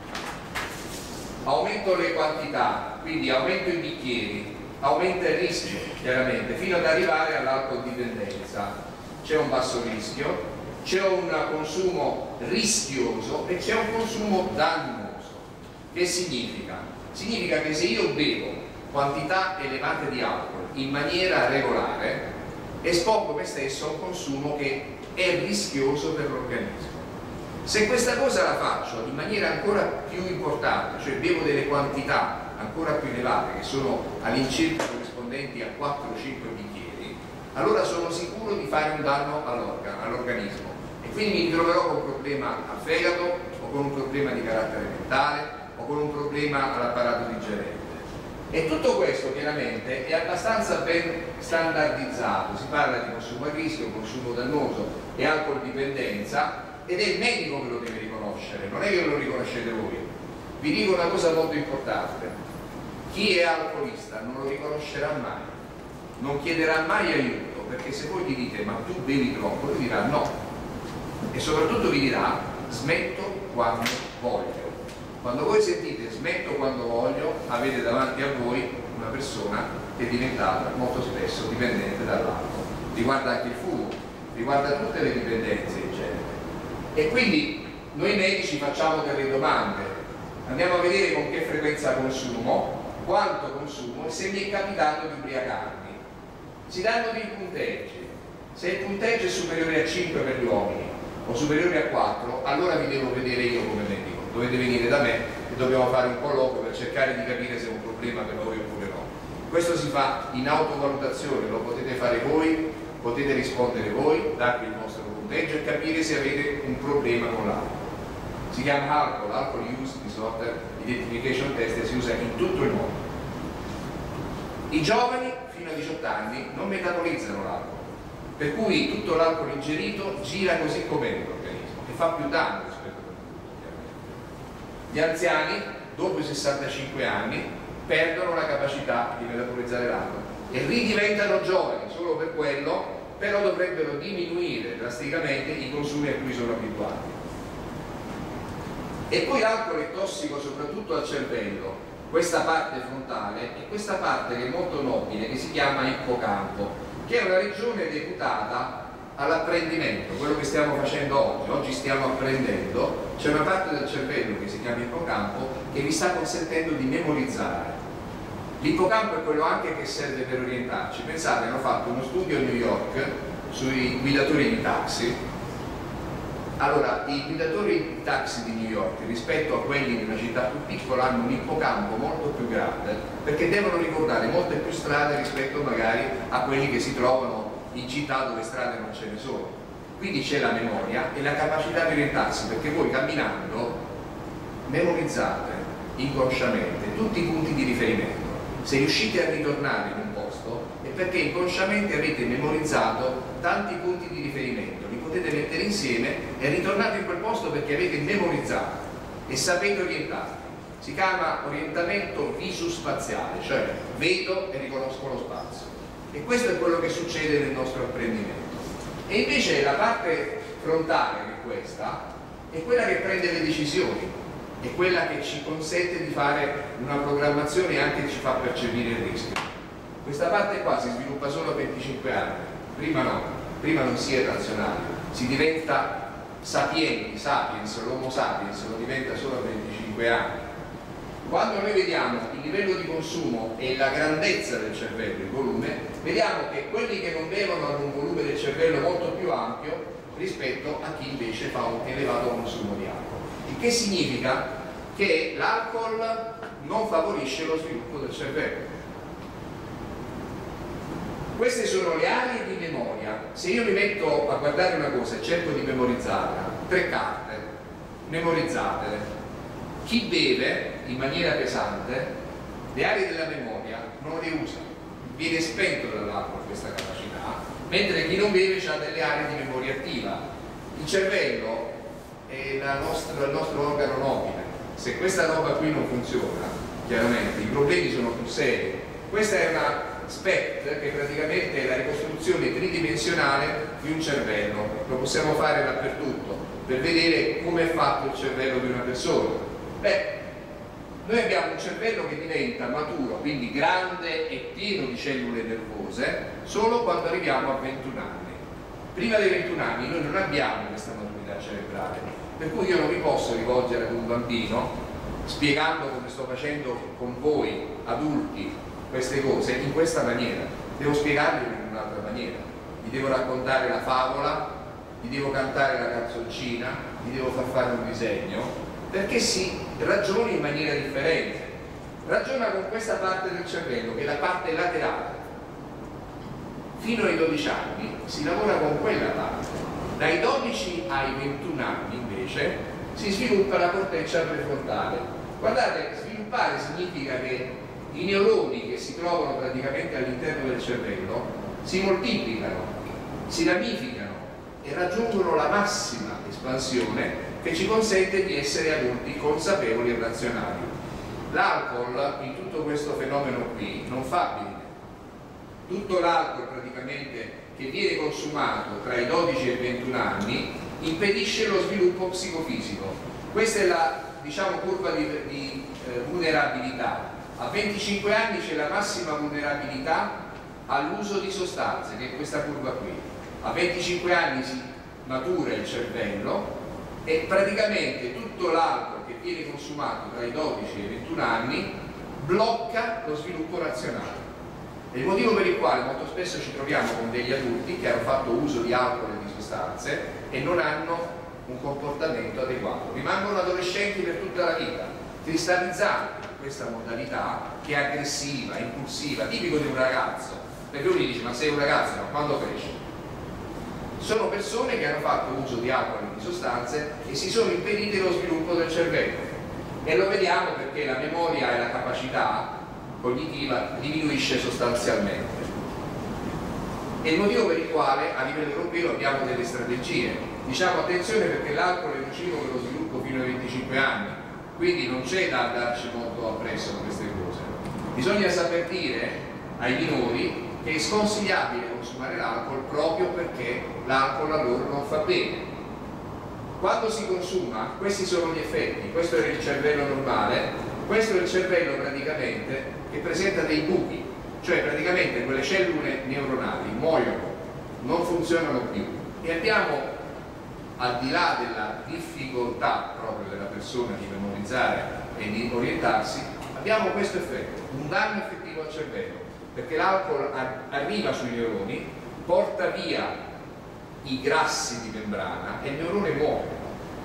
Aumento le quantità, quindi aumento i bicchieri, aumenta il rischio chiaramente, fino ad arrivare all'alcol dipendenza. C'è un basso rischio, c'è un consumo rischioso e c'è un consumo dannoso. Che significa? Significa che se io bevo quantità elevate di alcol in maniera regolare, espongo me stesso a un consumo che è rischioso per l'organismo. Se questa cosa la faccio in maniera ancora più importante, cioè bevo delle quantità ancora più elevate, che sono all'incirca corrispondenti a quattro cinque bicchieri, allora sono sicuro di fare un danno all'organismo, e quindi mi troverò con un problema al fegato, o con un problema di carattere mentale, o con un problema all'apparato digerente. E tutto questo chiaramente è abbastanza ben standardizzato, si parla di consumo a rischio, consumo dannoso e alcol dipendenza, ed è il medico che lo deve riconoscere, non è che lo riconoscete voi. Vi dico una cosa molto importante: chi è alcolista non lo riconoscerà mai, non chiederà mai aiuto, perché se voi gli dite ma tu bevi troppo, lui dirà no, e soprattutto vi dirà smetto quando voglio. Quando voi sentite smetto quando voglio, avete davanti a voi una persona che è diventata molto spesso dipendente dall'alcol. Riguarda anche il fumo, riguarda tutte le dipendenze in genere. E quindi noi medici facciamo delle domande, andiamo a vedere con che frequenza consumo, quanto consumo e se mi è capitato di ubriacarmi. Si danno dei punteggi. Se il punteggio è superiore a cinque per gli uomini o superiore a quattro, allora vi devo vedere io come medico. Dovete venire da me e dobbiamo fare un colloquio per cercare di capire se è un problema per voi oppure no. Questo si fa in autovalutazione, lo potete fare voi, potete rispondere voi, darvi il vostro punteggio e capire se avete un problema con l'alcol. Si chiama alcol, alcol use disorder identification test, e si usa in tutto il mondo. I giovani fino a diciotto anni non metabolizzano l'alcol, per cui tutto l'alcol ingerito gira così com'è nell'organismo e fa più danno rispetto a gli anziani. Dopo i sessantacinque anni perdono la capacità di metabolizzare l'alcol e ridiventano giovani solo per quello, però dovrebbero diminuire drasticamente i consumi a cui sono abituati. E poi l'alcol è tossico soprattutto al cervello, questa parte frontale e questa parte che è molto nobile, che si chiama ippocampo, che è una regione deputata all'apprendimento, quello che stiamo facendo oggi. Oggi stiamo apprendendo, c'è una parte del cervello che si chiama ippocampo che vi sta consentendo di memorizzare. L'ippocampo è quello anche che serve per orientarci. Pensate, hanno fatto uno studio a New York sui guidatori di taxi, Allora, i guidatori di taxi di New York rispetto a quelli di una città più piccola hanno un ippocampo molto più grande, perché devono ricordare molte più strade rispetto magari a quelli che si trovano in città dove strade non ce ne sono. Quindi c'è la memoria e la capacità di orientarsi, perché voi camminando memorizzate inconsciamente tutti i punti di riferimento. Se riuscite a ritornare in un posto è perché inconsciamente avete memorizzato tanti punti di riferimento, li potete mettere insieme e ritornate in quel posto perché avete memorizzato e sapete orientarvi. Si chiama orientamento visuspaziale, cioè vedo e riconosco lo spazio, e questo è quello che succede nel nostro apprendimento. E invece la parte frontale, che è questa, è quella che prende le decisioni, è quella che ci consente di fare una programmazione e anche ci fa percepire il rischio. Questa parte qua si sviluppa solo a venticinque anni, prima no, prima non si è razionali, si diventa sapienti, sapiens, l'homo sapiens lo diventa solo a venticinque anni. Quando noi vediamo il livello di consumo e la grandezza del cervello, il volume, vediamo che quelli che non bevono hanno un volume del cervello molto più ampio rispetto a chi invece fa un elevato consumo di alcol. Il che significa che l'alcol non favorisce lo sviluppo del cervello. Queste sono le aree di memoria. Se io mi metto a guardare una cosa e cerco di memorizzarla, tre carte, memorizzatele. Chi beve in maniera pesante le aree della memoria non le usa, viene spento dall'alcol questa capacità, mentre chi non beve ha delle aree di memoria attiva. Il cervello è la nostra, il nostro organo nobile. Se questa roba qui non funziona, chiaramente i problemi sono più seri. Questa è una S P E C T, che praticamente è la ricostruzione tridimensionale di un cervello. Lo possiamo fare dappertutto per vedere come è fatto il cervello di una persona. Beh, noi abbiamo un cervello che diventa maturo, quindi grande e pieno di cellule nervose, solo quando arriviamo a ventuno anni. Prima dei ventuno anni noi non abbiamo questa maturità cerebrale, per cui io non mi posso rivolgere ad un bambino spiegando come sto facendo con voi adulti queste cose in questa maniera. Devo spiegarglielo in un'altra maniera, gli devo raccontare la favola, gli devo cantare la canzoncina, gli devo far fare un disegno, perché si ragioni in maniera differente. Ragiona con questa parte del cervello, che è la parte laterale. Fino ai dodici anni si lavora con quella parte. Dai dodici ai ventuno anni invece si sviluppa la corteccia prefrontale. Guardate, sviluppare significa che i neuroni che si trovano praticamente all'interno del cervello si moltiplicano, si ramificano e raggiungono la massima espansione che ci consente di essere adulti consapevoli e razionali. L'alcol in tutto questo fenomeno qui non fa bene. Tutto l'alcol praticamente che viene consumato tra i dodici e i ventuno anni impedisce lo sviluppo psicofisico. Questa è la, diciamo, curva di, di eh, vulnerabilità. A venticinque anni c'è la massima vulnerabilità all'uso di sostanze, che è questa curva qui. A venticinque anni si matura il cervello e praticamente tutto l'alcol che viene consumato tra i dodici e i ventuno anni blocca lo sviluppo razionale. È il motivo per il quale molto spesso ci troviamo con degli adulti che hanno fatto uso di alcol e di sostanze e non hanno un comportamento adeguato. Rimangono adolescenti per tutta la vita, cristallizzanti in questa modalità che è aggressiva, impulsiva, tipico di un ragazzo. Perché uno gli dice: ma sei un ragazzo, ma quando cresci? Sono persone che hanno fatto uso di alcol e di sostanze e si sono impedite lo sviluppo del cervello, e lo vediamo perché la memoria e la capacità cognitiva diminuisce sostanzialmente. È il motivo per il quale a livello europeo abbiamo delle strategie. Diciamo attenzione perché l'alcol è nocivo per lo sviluppo fino ai venticinque anni, quindi non c'è da andarci molto appresso con queste cose. Bisogna saper dire ai minori che è sconsigliabile consumare l'alcol proprio perché l'alcol a loro non fa bene. Quando si consuma, questi sono gli effetti. Questo è il cervello normale, questo è il cervello praticamente che presenta dei buchi, cioè praticamente quelle cellule neuronali muoiono, non funzionano più, e abbiamo, al di là della difficoltà proprio della persona di memorizzare e di orientarsi, abbiamo questo effetto, un danno effettivo al cervello, perché l'alcol arriva sui neuroni, porta via i grassi di membrana e il neurone muore.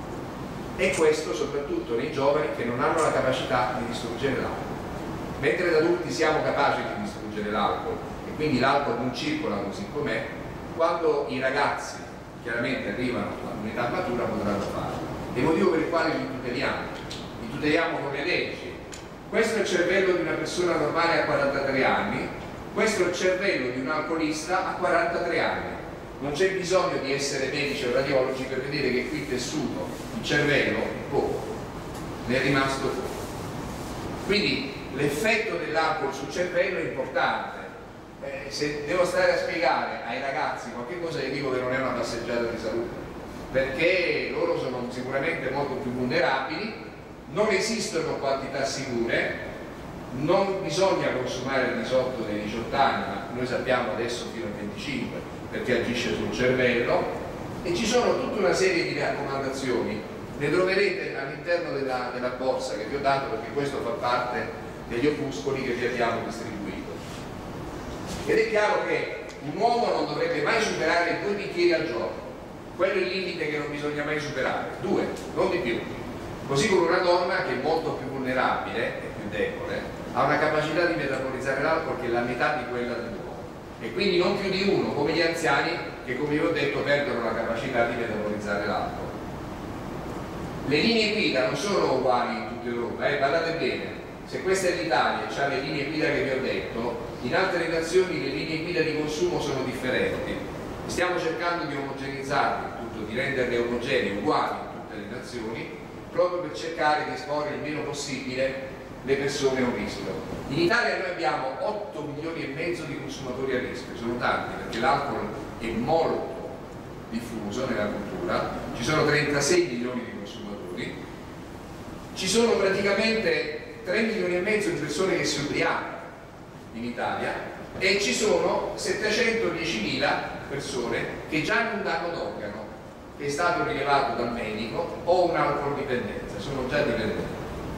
E questo soprattutto nei giovani che non hanno la capacità di distruggere l'alcol. Mentre da adulti siamo capaci di distruggere l'alcol e quindi l'alcol non circola così com'è, quando i ragazzi chiaramente arrivano all'unità matura potranno farlo. È il motivo per il quale li tuteliamo, li tuteliamo con le leggi. Questo è il cervello di una persona normale a quarantatré anni, questo è il cervello di un alcolista a quarantatré anni. Non c'è bisogno di essere medici o radiologi per vedere che qui il tessuto, il cervello, è poco, ne è rimasto poco. Quindi l'effetto dell'alcol sul cervello è importante. Eh, se devo stare a spiegare ai ragazzi qualche cosa, gli dico che non è una passeggiata di salute, perché loro sono sicuramente molto più vulnerabili, non esistono quantità sicure, non bisogna consumare al di sotto dei diciotto anni, ma noi sappiamo adesso fino a venticinque, perché agisce sul cervello, e ci sono tutta una serie di raccomandazioni, ne troverete all'interno della, della borsa che vi ho dato, perché questo fa parte degli opuscoli che vi abbiamo distribuito. Ed è chiaro che un uomo non dovrebbe mai superare due bicchieri al giorno, quello è il limite che non bisogna mai superare, due, non di più. Così come una donna che è molto più vulnerabile e più debole ha una capacità di metabolizzare l'alcol che è la metà di quella dell'uomo, e quindi non più di uno, come gli anziani che, come vi ho detto, perdono la capacità di metabolizzare l'alcol. Le linee guida non sono uguali in tutta Europa, eh, guardate bene, se questa è l'Italia e ha le linee guida che vi ho detto, in altre nazioni le linee guida di consumo sono differenti. Stiamo cercando di omogenizzarle tutto, di renderle omogenee, uguali in tutte le nazioni, proprio per cercare di esporre il meno possibile le persone a un rischio. In Italia noi abbiamo otto milioni e mezzo di consumatori a rischio, sono tanti perché l'alcol è molto diffuso nella cultura, ci sono trentasei milioni di consumatori, ci sono praticamente tre milioni e mezzo di persone che si ubriacano in Italia e ci sono settecentodiecimila persone che già hanno un danno d'organo che è stato rilevato dal medico o un'alcol dipendenza, sono già dipendenti.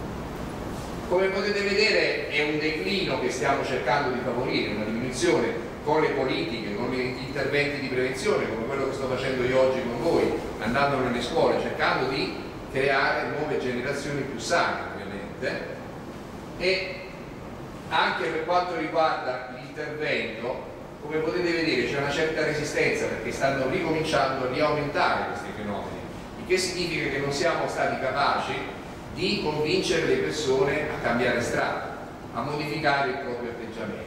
Come potete vedere è un declino che stiamo cercando di favorire, una diminuzione con le politiche, con gli interventi di prevenzione, come quello che sto facendo io oggi con voi, andando nelle scuole, cercando di creare nuove generazioni più sane ovviamente. E anche per quanto riguarda l'intervento, come potete vedere c'è una certa resistenza perché stanno ricominciando a riaumentare questi fenomeni, il che significa che non siamo stati capaci di convincere le persone a cambiare strada, a modificare il proprio atteggiamento.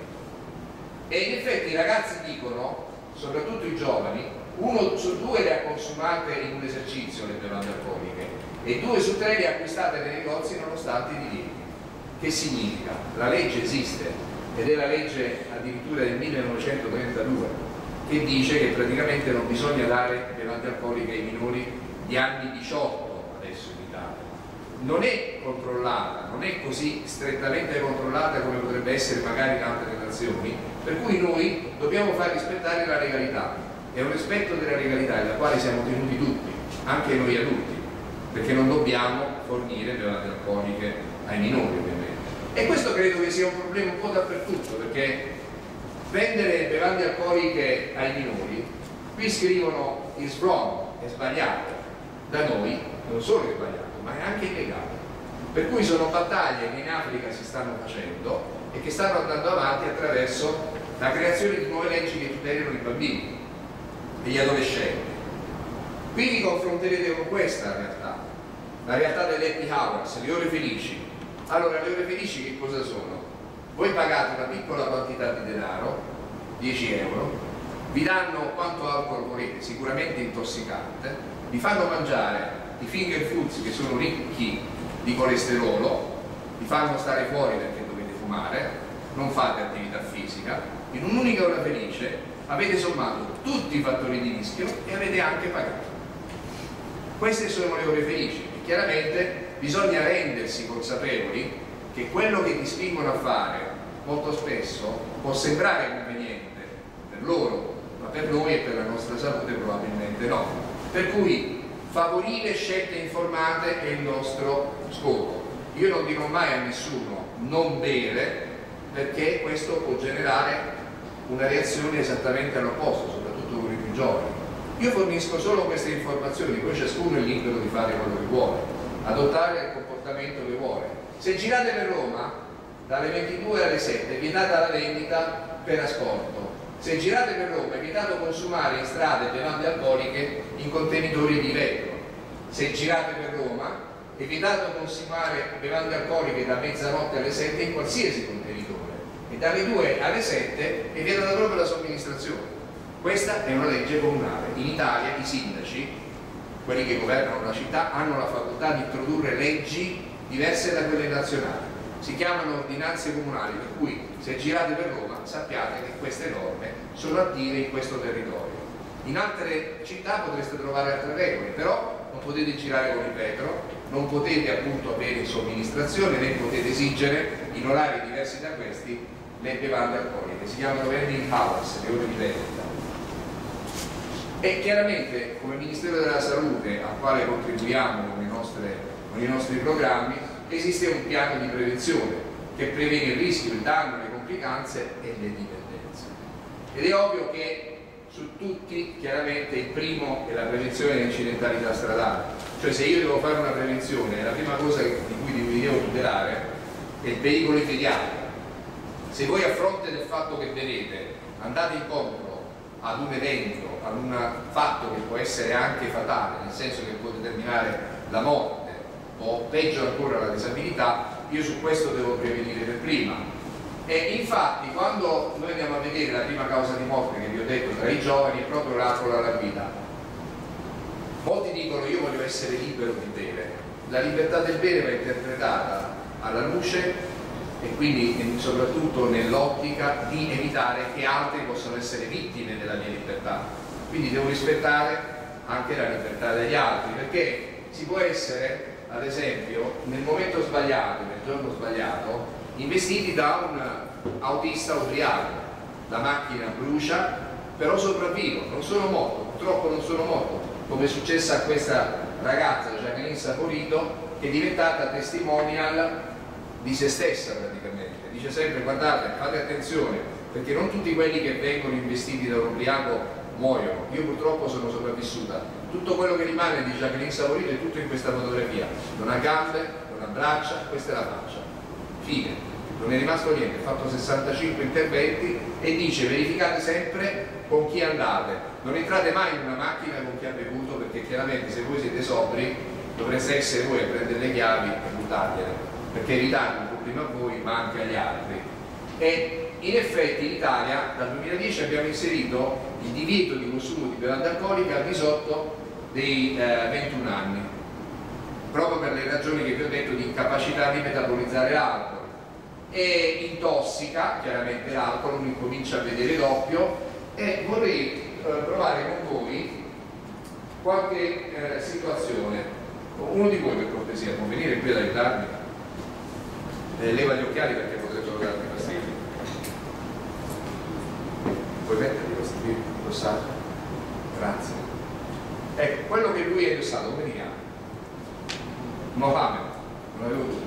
E in effetti i ragazzi dicono, soprattutto i giovani, uno su due le ha consumate in un esercizio le bevande alcoliche e due su tre le ha acquistate nei negozi nonostante i divieti. Che significa? La legge esiste ed è la legge addirittura del millenovecentotrentadue che dice che praticamente non bisogna dare bevande alcoliche ai minori di anni diciotto adesso in Italia. Non è controllata, non è così strettamente controllata come potrebbe essere magari in altre nazioni, per cui noi dobbiamo far rispettare la legalità. È un rispetto della legalità alla quale siamo tenuti tutti, anche noi adulti, perché non dobbiamo fornire bevande alcoliche ai minori ovviamente. E questo credo che sia un problema un po' dappertutto, perché vendere bevande alcoliche ai minori, qui scrivono is wrong, è sbagliato, da noi non solo è sbagliato, ma è anche illegale. Per cui sono battaglie che in Africa si stanno facendo e che stanno andando avanti attraverso la creazione di nuove leggi che tutelano i bambini e gli adolescenti. Qui vi confronterete con questa realtà, la realtà delle happy hours, le ore felici. Allora, le ore felici che cosa sono? Voi pagate una piccola quantità di denaro, dieci euro, vi danno quanto alcol volete, sicuramente intossicante, vi fanno mangiare i finger foods che sono ricchi di colesterolo, vi fanno stare fuori perché dovete fumare, non fate attività fisica, in un'unica ora felice avete sommato tutti i fattori di rischio e avete anche pagato. Queste sono le ore felici e chiaramente bisogna rendersi consapevoli che quello che ti spingono a fare molto spesso può sembrare conveniente per loro, ma per noi e per la nostra salute probabilmente no. Per cui favorire scelte informate è il nostro scopo. Io non dirò mai a nessuno non bere, perché questo può generare una reazione esattamente all'opposto, soprattutto con i più giovani. Io fornisco solo queste informazioni, poi ciascuno è libero di fare quello che vuole, adottare il comportamento che vuole. Se girate per Roma, dalle ventidue alle sette è vietata la vendita per asporto. Se girate per Roma è vietato consumare in strade bevande alcoliche in contenitori di vetro. Se girate per Roma è vietato consumare bevande alcoliche da mezzanotte alle sette in qualsiasi contenitore, e dalle due alle sette è vietata proprio la somministrazione. Questa è una legge comunale. In Italia i sindaci, quelli che governano la città, hanno la facoltà di introdurre leggi diverse da quelle nazionali. Si chiamano ordinanze comunali, per cui se girate per Roma sappiate che queste norme sono attive in questo territorio. In altre città potreste trovare altre regole, però non potete girare con il vetro, non potete appunto avere in somministrazione, né potete esigere in orari diversi da questi le bevande alcoliche. Si chiamano vending hours, le ore di vendita. E chiaramente come Ministero della Salute, al quale contribuiamo con i, nostre, con i nostri programmi, esiste un piano di prevenzione che previene il rischio, il danno, le complicanze e le dipendenze. Ed è ovvio che su tutti chiaramente il primo è la prevenzione dell'incidentalità stradale. Cioè se io devo fare una prevenzione, la prima cosa di cui mi devo tutelare è il pericolo immediato. Se voi a fronte del fatto che vedete andate incontro ad un evento, ad un fatto che può essere anche fatale, nel senso che può determinare la morte o peggio ancora la disabilità, io su questo devo prevenire per prima. E infatti quando noi andiamo a vedere la prima causa di morte che vi ho detto tra i giovani è proprio l'alcol alla guida. Molti dicono io voglio essere libero di bere. La libertà del bere va interpretata alla luce e quindi soprattutto nell'ottica di evitare che altri possano essere vittime della mia libertà. Quindi devo rispettare anche la libertà degli altri, perché si può essere, ad esempio, nel momento sbagliato, nel giorno sbagliato, investiti da un autista ubriaco. La macchina brucia, però sopravvivo, non sono morto, purtroppo non sono morto, come è successo a questa ragazza, Jacqueline Saporito, che è diventata testimonial di se stessa praticamente. Dice sempre guardate, fate attenzione, perché non tutti quelli che vengono investiti da un ubriaco muoiono. Io purtroppo sono sopravvissuta. Tutto quello che rimane di Jacqueline Saporito è tutto in questa fotografia. Non ha gambe, non ha braccia, questa è la faccia. Fine. Non è rimasto niente, ha fatto sessantacinque interventi e dice verificate sempre con chi andate. Non entrate mai in una macchina con chi ha bevuto, perché chiaramente se voi siete sobri dovreste essere voi a prendere le chiavi e buttargliele, perché evitate un po' prima a voi ma anche agli altri. E in effetti in Italia dal duemiladieci abbiamo inserito il divieto di consumo di bevande alcoliche al di sotto dei eh, ventuno anni, proprio per le ragioni che vi ho detto di incapacità di metabolizzare l'alcol, e intossica chiaramente l'alcol, uno incomincia a vedere doppio. E vorrei eh, provare con voi qualche eh, situazione. Uno di voi per cortesia può venire qui ad aiutarmi? Eh, leva gli occhiali perché potrebbero darmi fastidio. Puoi metterli questi qui indossati? Grazie. Ecco, quello che lui ha indossato, come si chiama? Mohammed, non l'avevo detto.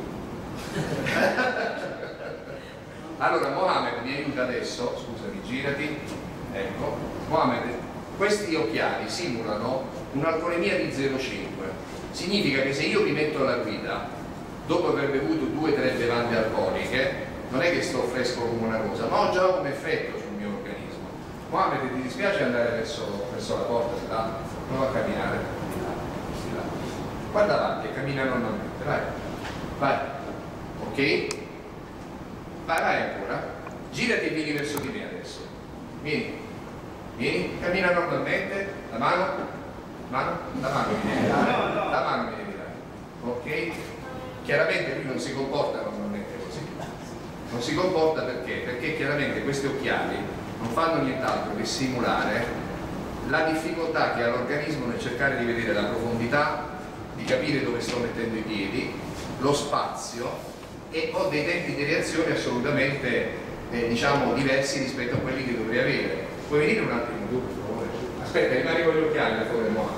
Allora Mohammed mi aiuta adesso, scusami, girati, ecco. Mohammed, questi occhiali simulano un'alcolemia di zero virgola cinque. Significa che se io mi metto alla guida dopo aver bevuto due o tre bevande alcoliche, non è che sto fresco come una rosa, ma ho già un effetto sul mio organismo. Mohammed, ti dispiace andare verso, verso la porta di là? Prova a camminare di là, di là. Guarda avanti e cammina normalmente, vai, vai, ok? Vai, vai ancora, girati e vieni verso di me adesso, vieni, vieni, cammina normalmente, la mano, mano, la mano mi devi dare, la mano mi devi dare, ok? Chiaramente lui non si comporta normalmente così, non si comporta perché? Perché chiaramente questi occhiali non fanno nient'altro che simulare la difficoltà che ha l'organismo nel cercare di vedere la profondità, di capire dove sto mettendo i piedi, lo spazio, e ho dei tempi di reazione assolutamente eh, diciamo diversi rispetto a quelli che dovrei avere. Puoi venire un attimo tu, per favore? Aspetta, rimani con gli occhiali, per favore, Mohammed.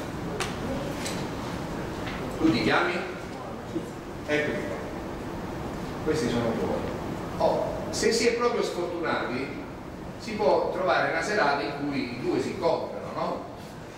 Tu ti chiami? Eccoli qua. Questi sono tuoi. Oh, se si è proprio sfortunati si può trovare una serata in cui i due si incontrano, no?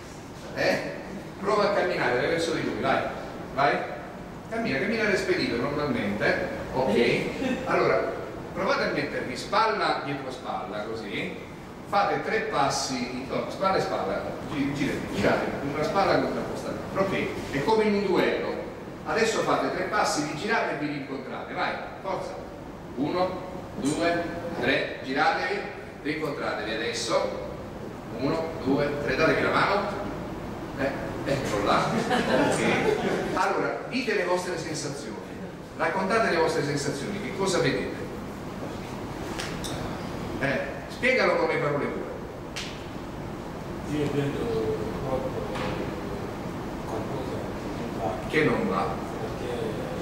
Eh? Prova a camminare verso di lui, vai, vai, cammina, cammina spedito normalmente, ok? Allora, provate a mettervi spalla dietro spalla, così, fate tre passi, no, spalla e spalla, girate, girate, una spalla contrappostata, ok? È come in un duello. Adesso fate tre passi, vi girate e vi rincontrate, vai, forza, uno, due, tre, giratevi, rincontratevi adesso, uno, due, tre, datevi la mano, eh, eccolo là, ok. Allora, dite le vostre sensazioni, raccontate le vostre sensazioni, che cosa vedete? Eh, spiegalo con le parole tue. Io vedo proprio qualcosa che non va, perché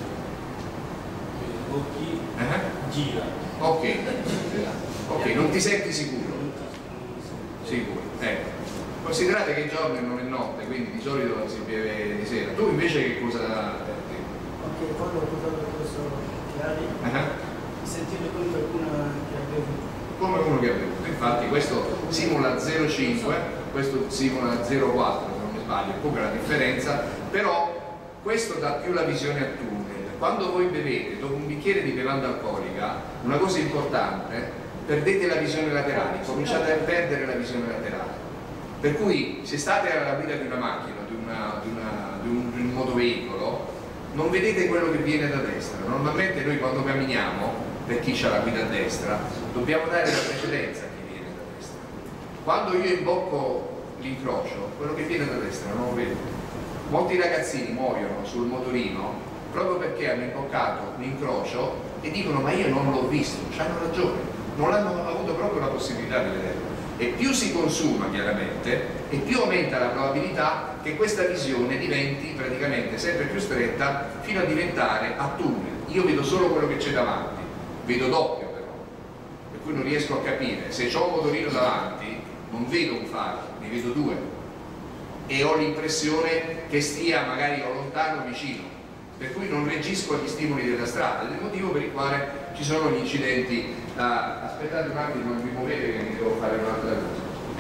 gli occhi eh? gira. Ok, ok, non ti senti sicuro? Sicuro, ecco. Considerate che giorno non è notte, quindi di solito si beve di sera. Tu invece che cosa perdi? Ok, quando ho portato questo chiari, Uh-huh. sentito come qualcuno che ha bevuto. Come uno che ha bevuto. Infatti questo simula zero virgola cinque, questo simula zero virgola quattro se non mi sbaglio, è poca la differenza, però questo dà più la visione a tunnel. Quando voi bevete dopo un bicchiere di bevanda alcolica, una cosa importante, perdete la visione laterale, cominciate a perdere la visione laterale. Per cui se state alla guida di una macchina, di, una, di, una, di, un, di un motoveicolo, non vedete quello che viene da destra. Normalmente noi quando camminiamo, per chi ha la guida a destra, dobbiamo dare la precedenza a chi viene da destra. Quando io imbocco l'incrocio, quello che viene da destra non lo vedo. Molti ragazzini muoiono sul motorino proprio perché hanno imboccato l'incrocio e dicono ma io non l'ho visto, hanno ragione, non hanno avuto proprio la possibilità di vederlo. E più si consuma chiaramente e più aumenta la probabilità che questa visione diventi praticamente sempre più stretta fino a diventare a tunnel. Io vedo solo quello che c'è davanti, vedo doppio però, per cui non riesco a capire. Se ho un motorino davanti non vedo un faro, ne vedo due e ho l'impressione che stia magari o lontano o vicino, per cui non reagisco agli stimoli della strada, ed è il motivo per il quale ci sono gli incidenti. Ah, aspettate un attimo, non vi muovete che mi devo fare un'altra cosa,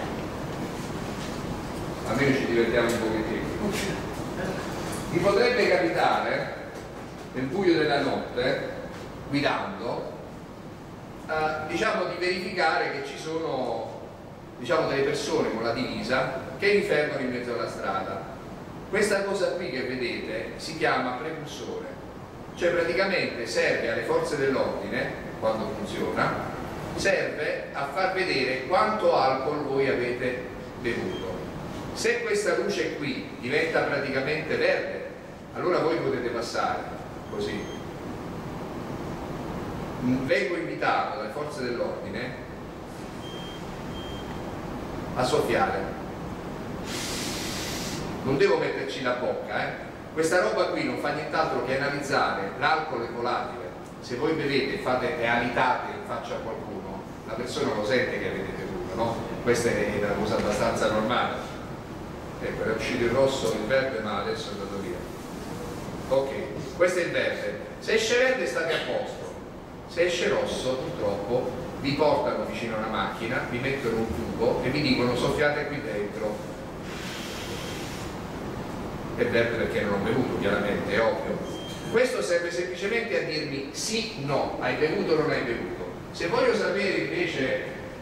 almeno ci divertiamo un pochettino. Vi potrebbe capitare nel buio della notte, guidando, eh, diciamo di verificare che ci sono, diciamo, delle persone con la divisa che vi fermano in mezzo alla strada. Questa cosa qui che vedete si chiama precursore, cioè praticamente serve alle forze dell'ordine, quando funziona, serve a far vedere quanto alcol voi avete bevuto. Se questa luce qui diventa praticamente verde, allora voi potete passare così. Vengo invitato dalle forze dell'ordine a soffiare, non devo metterci la bocca, eh? Questa roba qui non fa nient'altro che analizzare l'alcol è volatile. Se voi bevete fate, e alitate in faccia a qualcuno, la persona lo sente che avete bevuto, no? Questa è una cosa abbastanza normale. Ecco, era uscito il rosso, il verde, ma adesso è andato via. Ok, questo è il verde. Se esce verde state a posto, se esce rosso purtroppo vi portano vicino a una macchina, vi mettono un tubo e vi dicono soffiate qui dentro. È verde perché non ho bevuto, chiaramente, è ovvio. Questo serve semplicemente a dirmi sì, no, hai bevuto o non hai bevuto. Se voglio sapere invece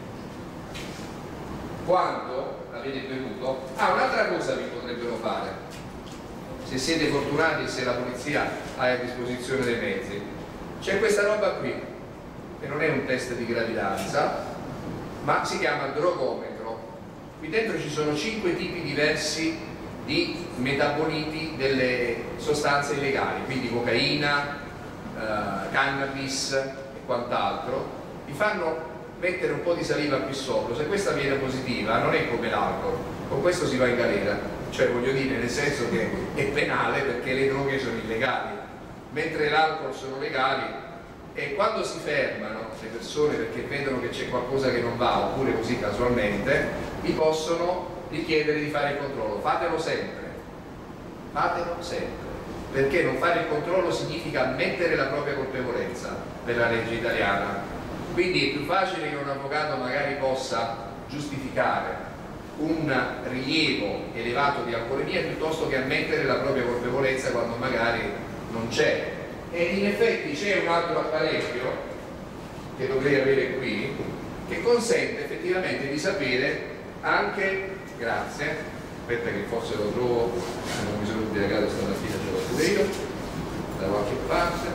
quando avete bevuto, ah, un'altra cosa vi potrebbero fare, se siete fortunati e se la polizia ha a disposizione dei mezzi. C'è questa roba qui, che non è un test di gravidanza, ma si chiama drogometro. Qui dentro ci sono cinque tipi diversi di metaboliti delle sostanze illegali, quindi cocaina, eh, cannabis e quant'altro. Vi fanno mettere un po' di saliva qui sopra. Se questa viene positiva non è come l'alcol, con questo si va in galera, cioè voglio dire, nel senso che è penale perché le droghe sono illegali, mentre l'alcol sono legali. E quando si fermano le persone perché vedono che c'è qualcosa che non va, oppure così casualmente, vi possono richiedere di fare il controllo. Fatelo sempre, fatelo sempre, perché non fare il controllo significa ammettere la propria colpevolezza per la legge italiana. Quindi è più facile che un avvocato magari possa giustificare un rilievo elevato di alcolemia piuttosto che ammettere la propria colpevolezza quando magari non c'è. E in effetti c'è un altro apparecchio che dovrei avere qui che consente effettivamente di sapere anche, grazie, aspetta che forse lo trovo, non mi sono dimenticato stamattina, ce l'ho pure io da qualche parte.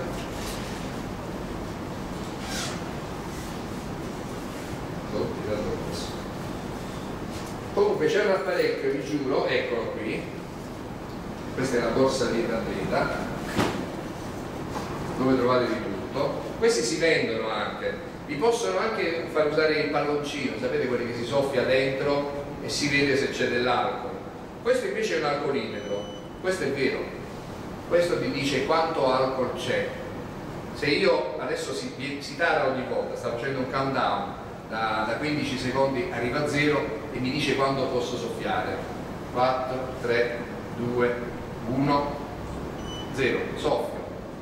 L'ho tirato adesso. Comunque c'è un apparecchio, vi giuro, eccolo qui, questa è la borsa di atleta dove trovate di tutto. Questi si vendono anche, vi possono anche far usare il palloncino, sapete quelli che si soffia dentro e si vede se c'è dell'alcol. Questo invece è un alcolimetro, questo è vero, questo ti dice quanto alcol c'è. Se io adesso si, si tara ogni volta, sta facendo un countdown da, da quindici secondi, arriva a zero e mi dice quando posso soffiare. quattro, tre, due, uno, zero, soffio.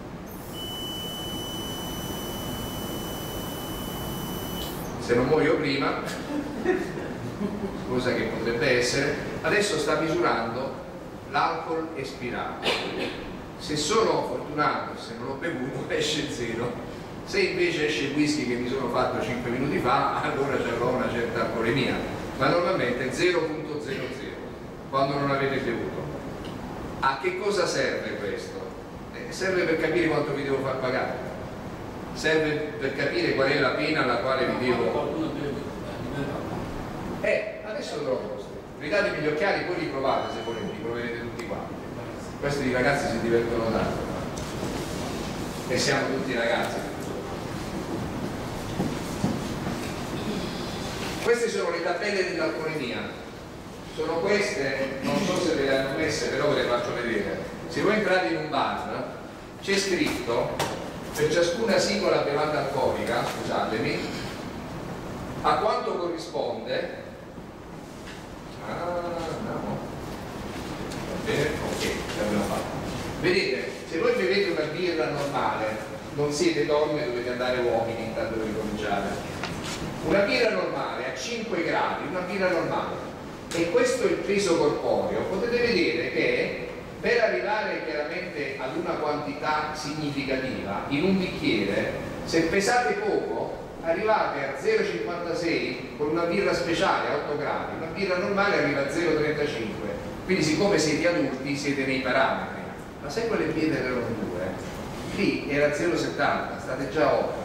Se non muoio prima, cosa che potrebbe essere, adesso sta misurando l'alcol espirato. Se sono fortunato, se non l'ho bevuto, esce zero. Se invece esce il whisky che mi sono fatto cinque minuti fa, allora avrò una certa alcolemia, ma normalmente zero virgola zero zero quando non avete bevuto. A che cosa serve questo? Eh, serve per capire quanto vi devo far pagare, serve per capire qual è la pena alla quale vi devo. Eh, adesso ve lo mostro. Ridatemi gli occhiali, poi li provate se volete, li proverete tutti quanti. Questi ragazzi si divertono tanto e siamo tutti ragazzi. Queste sono le tabelle dell'alcolemia, sono queste, non so se ve le hanno messe, però ve le faccio vedere. Se voi entrate in un bar c'è scritto per ciascuna singola bevanda alcolica, scusatemi, a quanto corrisponde. Ah, no. Va bene, ok, l'abbiamo fatto. Vedete, se voi bevete una birra normale, non siete donne, dovete andare uomini intanto di cominciare. Una birra normale a cinque gradi, una birra normale, e questo è il peso corporeo, potete vedere che per arrivare chiaramente ad una quantità significativa in un bicchiere, se pesate poco arrivate a zero virgola cinquantasei con una birra speciale a otto gradi, una birra normale arriva a zero virgola trentacinque, quindi siccome siete adulti siete nei parametri. Ma se quelle birre erano due, lì era zero virgola settanta, state già a otto.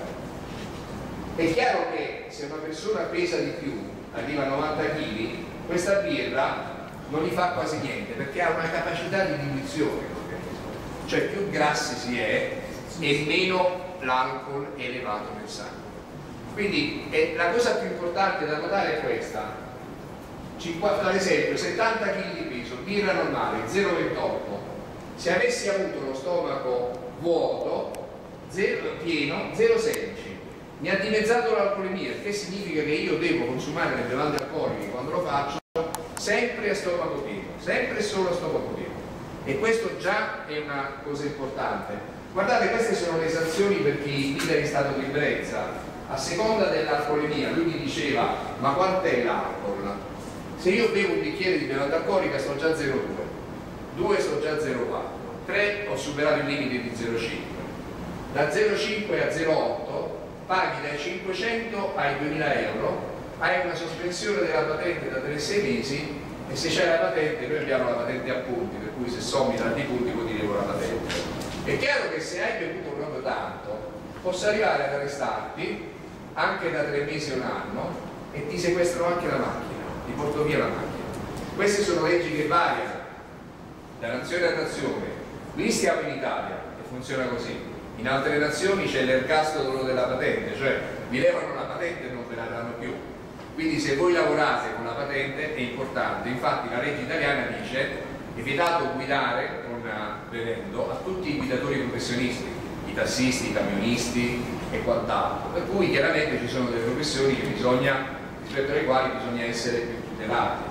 È chiaro che se una persona pesa di più, arriva a novanta chili, questa birra non gli fa quasi niente perché ha una capacità di diluizione, cioè più grassi si è e meno l'alcol è elevato nel sangue. Quindi eh, la cosa più importante da notare è questa: cinquanta, ad esempio settanta chili di peso, birra normale zero virgola ventotto, se avessi avuto lo stomaco vuoto, zero, pieno, zero virgola sedici, mi ha dimezzato l'alcolemia, il che significa che io devo consumare le bevande alcoliche quando lo faccio sempre a stomaco pieno, sempre e solo a stomaco pieno, e questo già è una cosa importante. Guardate, queste sono le sanzioni per chi guida in stato di ebbrezza. A seconda dell'alcolemia, lui mi diceva: ma quant'è l'alcol? Se io bevo un bicchiere di bevanda alcolica sto già a zero virgola due, due sto già a zero virgola quattro, tre ho superato il limite di zero virgola cinque, da zero virgola cinque a zero virgola otto paghi dai cinquecento ai duemila euro, hai una sospensione della patente da tre a sei mesi, e se c'è la patente, noi abbiamo la patente a punti, per cui se sommi tanti punti vuol dire con la patente. È chiaro che se hai bevuto proprio tanto posso arrivare ad arrestarti anche da tre mesi a un anno e ti sequestro anche la macchina, ti porto via la macchina. Queste sono leggi che variano da nazione a nazione. Qui stiamo in Italia e funziona così. In altre nazioni c'è l'ergastolo della patente, cioè vi levano la patente e non ve la danno più. Quindi se voi lavorate con la patente è importante. Infatti la legge italiana dice: è vietato guidare con bevendo a tutti i guidatori professionisti, i tassisti, i camionisti e quant'altro, per cui chiaramente ci sono delle professioni che bisogna, rispetto alle quali bisogna essere più tutelati.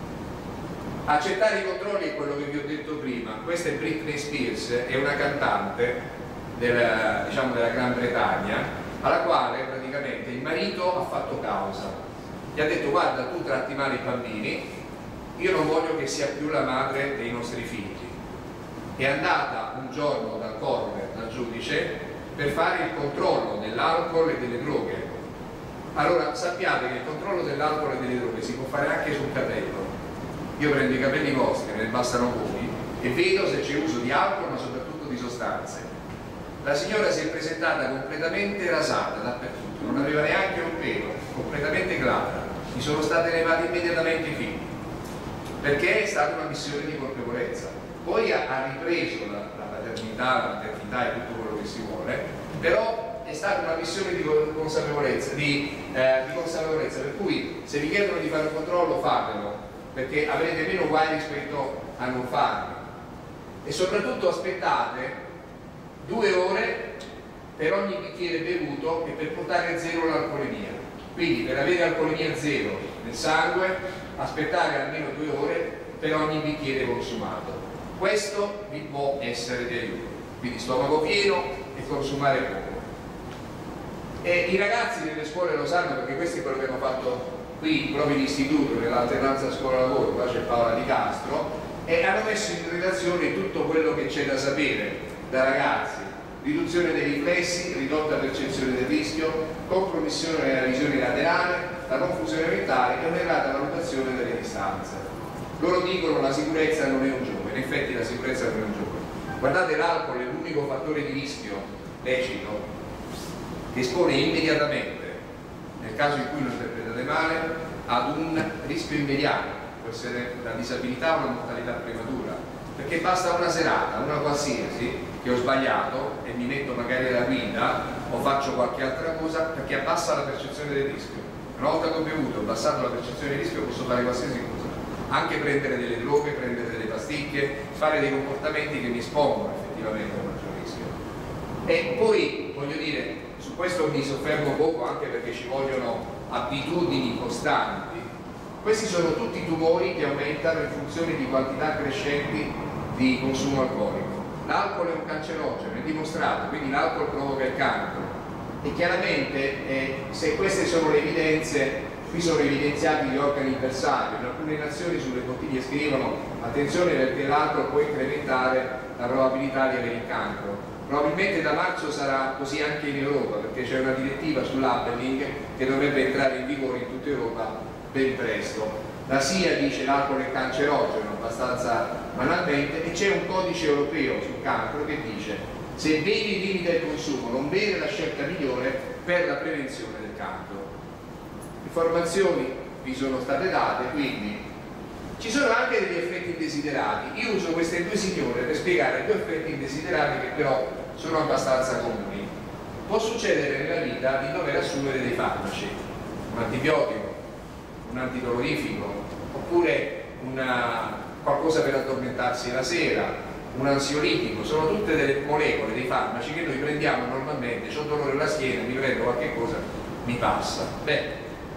Accettare i controlli è quello che vi ho detto prima. Questa è Britney Spears, è una cantante della, diciamo, della Gran Bretagna, alla quale praticamente il marito ha fatto causa gli ha detto: guarda, tu tratti male i bambini, io non voglio che sia più la madre dei nostri figli. È andata un giorno dal coroner, dal giudice, per fare il controllo dell'alcol e delle droghe. Allora sappiate che il controllo dell'alcol e delle droghe si può fare anche sul capello. Io prendo i capelli vostri, ne bastano pochi, e vedo se c'è uso di alcol ma soprattutto di sostanze. La signora si è presentata completamente rasata dappertutto, non aveva neanche un pelo, completamente glabra. Gli sono state levate immediatamente i figli, perché è stata una missione di colpevolezza. Poi ha, ha ripreso la, la paternità, la maternità e tutto quello che si vuole, però è stata una missione di consapevolezza, di, eh, di consapevolezza, per cui se vi chiedono di fare un controllo fatelo, perché avrete meno guai rispetto a non farlo. E soprattutto aspettate due ore per ogni bicchiere bevuto e per portare a zero l'alcolemia. Quindi per avere alcolemia zero nel sangue aspettate almeno due ore per ogni bicchiere consumato. Questo vi può essere di aiuto. Quindi stomaco pieno e consumare poco. E i ragazzi nelle scuole lo sanno, perché questo è quello che hanno fatto qui proprio in istituto, nell'alternanza scuola-lavoro. Qua c'è Paola Di Castro, e hanno messo in relazione tutto quello che c'è da sapere da ragazzi: riduzione dei riflessi, ridotta percezione del rischio, compromissione nella visione laterale, la confusione mentale e un'errata valutazione delle distanze. Loro dicono che la sicurezza non è un gioco, in effetti la sicurezza non è un gioco. Guardate, l'alcol è l'unico fattore di rischio lecito che espone immediatamente, nel caso in cui lo interpretate male, ad un rischio immediato, può essere la disabilità o la mortalità prematura, perché basta una serata, una qualsiasi, che ho sbagliato e mi metto magari alla guida o faccio qualche altra cosa, perché abbassa la percezione del rischio. Una volta che ho bevuto e abbassato la percezione del rischio posso fare qualsiasi cosa, anche prendere delle droghe, prendere delle pasticche, fare dei comportamenti che mi espongono effettivamente a un maggior rischio. E poi, voglio dire, su questo mi soffermo poco, anche perché ci vogliono abitudini costanti. Questi sono tutti tumori che aumentano in funzione di quantità crescenti di consumo alcolico. L'alcol è un cancerogeno, è dimostrato, quindi l'alcol provoca il cancro. E chiaramente, eh, se queste sono le evidenze, qui sono evidenziati gli organi bersaglio. In alcune nazioni sulle bottiglie scrivono: attenzione, perché l'alcol può incrementare la probabilità di avere il cancro. Probabilmente da marzo sarà così anche in Europa, perché c'è una direttiva sull'labeling che dovrebbe entrare in vigore in tutta Europa ben presto. La S I A dice che l'alcol è cancerogeno abbastanza banalmente, e c'è un codice europeo sul cancro che dice: se bevi limita il consumo, non bere è la scelta migliore per la prevenzione del cancro. Informazioni vi sono state date, quindi ci sono anche degli effetti indesiderati. Io uso queste due signore per spiegare due effetti indesiderati che però sono abbastanza comuni. Può succedere nella vita di dover assumere dei farmaci, un antibiotico, un antidolorifico, oppure una, qualcosa per addormentarsi la sera, un ansiolitico. Sono tutte delle molecole, dei farmaci che noi prendiamo normalmente. C'ho dolore alla schiena, mi prendo qualche cosa, mi passa. Beh,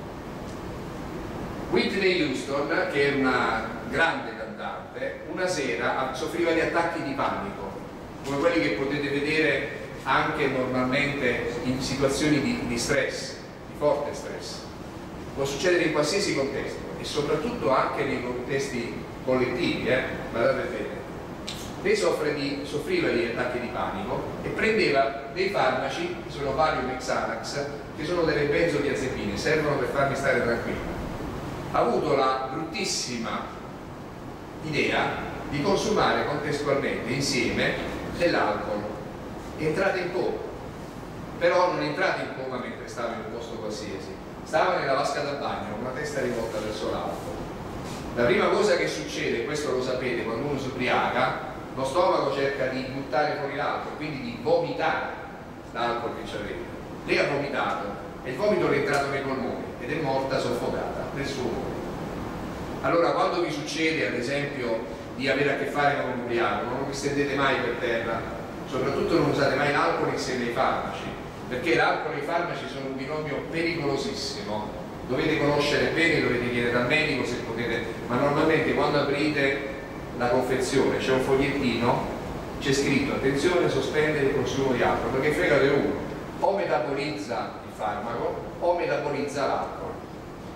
Whitney Houston, che è una grande cantante, una sera soffriva di attacchi di panico, come quelli che potete vedere anche normalmente in situazioni di, di stress, di forte stress. Può succedere in qualsiasi contesto e soprattutto anche nei contesti collettivi, eh? Guardate bene. Lei soffre di, soffriva di attacchi di panico e prendeva dei farmaci, che sono Valium e Xanax, che sono delle benzodiazepine, servono per farmi stare tranquillo. Ha avuto la bruttissima idea di consumare contestualmente insieme dell'alcol. È entrata in coma, però non è entrata in coma mentre stava in un posto qualsiasi, stava nella vasca da bagno con la testa rivolta verso l'alto. La prima cosa che succede, questo lo sapete, quando uno si ubriaca, lo stomaco cerca di buttare fuori l'alcol, quindi di vomitare l'alcol che c'aveva. Lei ha vomitato e il vomito è entrato nei polmoni ed è morta soffocata nel suo cuore. Allora, quando vi succede ad esempio di avere a che fare con un ubriaco, non vi stendete mai per terra, soprattutto non usate mai l'alcol insieme ai farmaci, perché l'alcol e i farmaci sono un binomio pericolosissimo. Dovete conoscere bene, dovete chiedere al medico se potete, ma normalmente quando aprite la confezione c'è un fogliettino, c'è scritto: attenzione, sospendere il consumo di alcol, perché frega di uno, o metabolizza il farmaco o metabolizza l'alcol.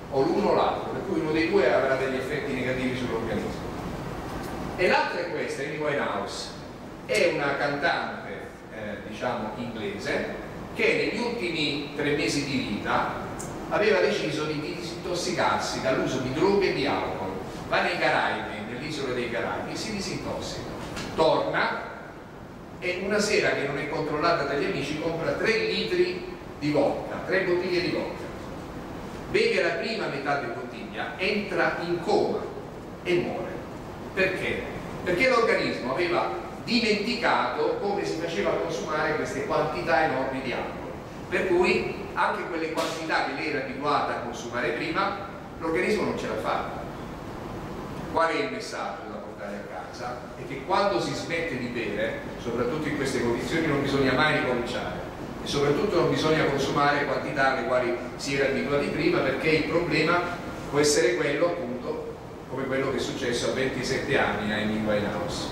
o l'uno o l'altro, per cui uno dei due avrà degli effetti negativi sull'organismo. E l'altra è questa, Amy Winehouse, è una cantante eh, diciamo inglese che negli ultimi tre mesi di vita aveva deciso di disintossicarsi dall'uso di droghe e di alcol. Va nei Caraibi, nell'isola dei Caraibi, e si disintossica, torna e una sera, che non è controllata dagli amici, compra tre litri di vodka, tre bottiglie di vodka, beve la prima metà di bottiglia, entra in coma e muore. Perché? Perché l'organismo aveva dimenticato come si faceva a consumare queste quantità enormi di alcol, per cui anche quelle quantità che lei era abituata a consumare prima l'organismo non ce la fa. Qual è il messaggio da portare a casa? È che quando si smette di bere, soprattutto in queste condizioni, non bisogna mai ricominciare e soprattutto non bisogna consumare quantità alle quali si era abituati prima, perché il problema può essere quello, appunto, come quello che è successo a ventisette anni a Amy Winehouse.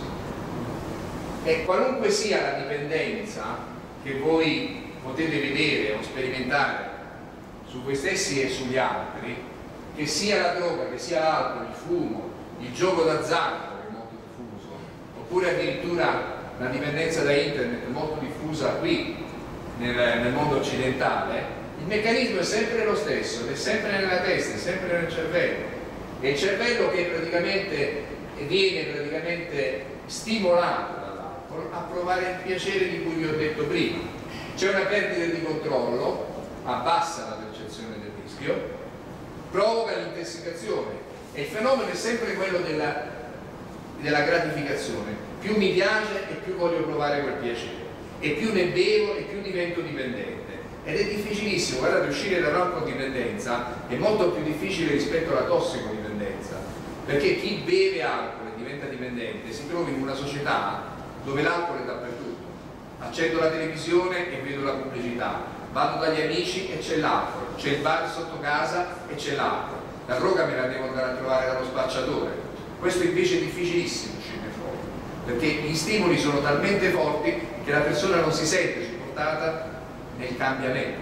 E qualunque sia la dipendenza che voi potete vedere o sperimentare su voi stessi e sugli altri, che sia la droga, che sia l'alcol, il fumo, il gioco d'azzardo, che è molto diffuso, oppure addirittura la dipendenza da internet molto diffusa qui nel, nel mondo occidentale, il meccanismo è sempre lo stesso, ed è sempre nella testa, è sempre nel cervello. È il cervello che praticamente viene praticamente stimolato a provare il piacere di cui vi ho detto prima. C'è una perdita di controllo, abbassa la percezione del rischio, provoca l'intossicazione e il fenomeno è sempre quello della, della gratificazione. Più mi piace e più voglio provare quel piacere, e più ne bevo e più divento dipendente, ed è difficilissimo. Guardate, uscire da narcodipendenza è molto più difficile rispetto alla tossicodipendenza, perché chi beve alcol e diventa dipendente si trova in una società dove l'alcol è dappertutto. Accendo la televisione e vedo la pubblicità, vado dagli amici e c'è l'alcol, c'è il bar sotto casa e c'è l'alcol, la droga me la devo andare a trovare dallo spacciatore. Questo invece è difficilissimo uscirne fuori, perché gli stimoli sono talmente forti che la persona non si sente supportata nel cambiamento.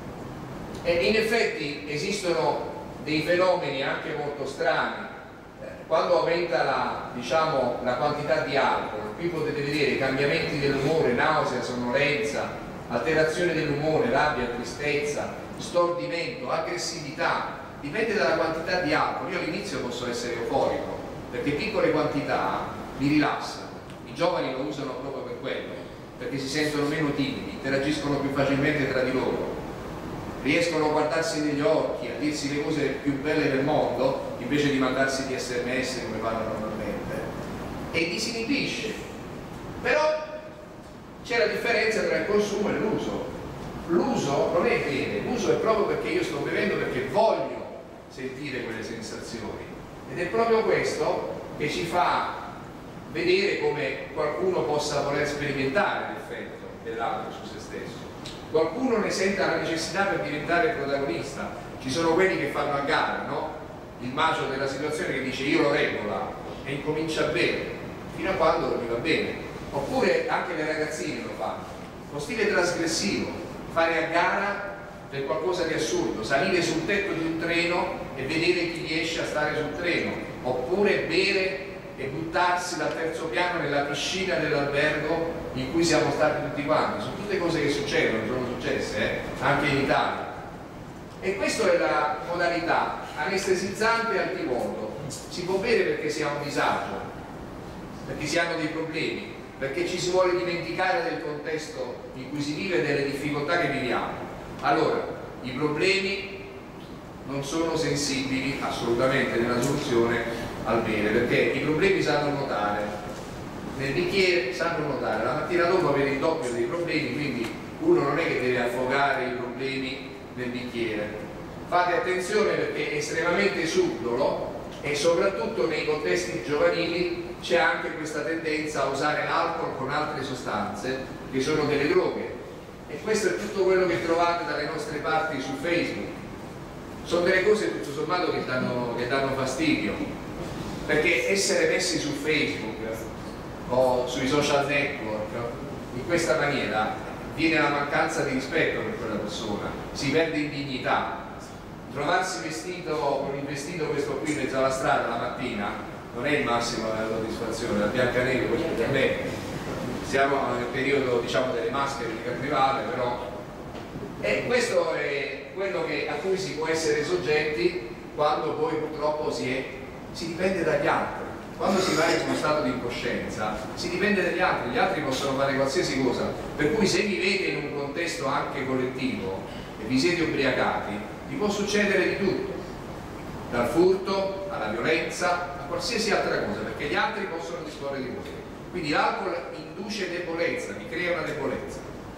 E in effetti esistono dei fenomeni anche molto strani. Quando aumenta la, diciamo, la quantità di alcol, qui potete vedere i cambiamenti dell'umore, nausea, sonnolenza, alterazione dell'umore, rabbia, tristezza, stordimento, aggressività, dipende dalla quantità di alcol. Io all'inizio posso essere euforico, perché piccole quantità mi rilassano. I giovani lo usano proprio per quello, perché si sentono meno timidi, interagiscono più facilmente tra di loro, riescono a guardarsi negli occhi, a dirsi le cose più belle del mondo invece di mandarsi di sms come fanno normalmente, e disinibisce. Però c'è la differenza tra il consumo e l'uso. L'uso non è bene, l'uso è proprio perché io sto bevendo perché voglio sentire quelle sensazioni, ed è proprio questo che ci fa vedere come qualcuno possa voler sperimentare l'effetto dell'altro su se stesso. Qualcuno ne senta la necessità per diventare protagonista. Ci sono quelli che fanno a gara, no? Il macio della situazione che dice io lo regolo e incomincia a bere fino a quando non gli va bene. Oppure anche le ragazzine lo fanno, lo stile trasgressivo, fare a gara per qualcosa di assurdo, salire sul tetto di un treno e vedere chi riesce a stare sul treno, oppure bere e buttarsi dal terzo piano nella piscina dell'albergo in cui siamo stati tutti quanti. Sono tutte cose che succedono, sono successe eh? anche in Italia. E questa è la modalità anestesizzante e antimoto. Si può bere perché si ha un disagio, perché si hanno dei problemi, perché ci si vuole dimenticare del contesto in cui si vive e delle difficoltà che viviamo. Allora, i problemi non sono sensibili assolutamente nella soluzione al bere, perché i problemi sanno nuotare, nel bicchiere sanno nuotare, la mattina dopo avere il doppio dei problemi, quindi uno non è che deve affogare i problemi nel bicchiere. Fate attenzione perché è estremamente subdolo, e soprattutto nei contesti giovanili c'è anche questa tendenza a usare l'alcol con altre sostanze che sono delle droghe, e questo è tutto quello che trovate dalle nostre parti su Facebook. Sono delle cose tutto sommato che danno, che danno fastidio, perché essere messi su Facebook o sui social network in questa maniera viene la mancanza di rispetto per quella persona, si perde in dignità, trovarsi vestito con il vestito questo qui in mezzo alla strada la mattina non è il massimo della soddisfazione. La Biancaneve, questo per me, siamo nel periodo, diciamo, delle maschere di carnevale, però e questo è quello che, a cui si può essere soggetti quando poi purtroppo si, è, si dipende dagli altri. Quando si va in uno stato di incoscienza si dipende dagli altri, gli altri possono fare qualsiasi cosa, per cui se vivete in un contesto anche collettivo e vi siete ubriacati, vi può succedere di tutto, dal furto alla violenza a qualsiasi altra cosa, perché gli altri possono disporre di voi. Quindi l'alcol induce debolezza, vi crea una debolezza.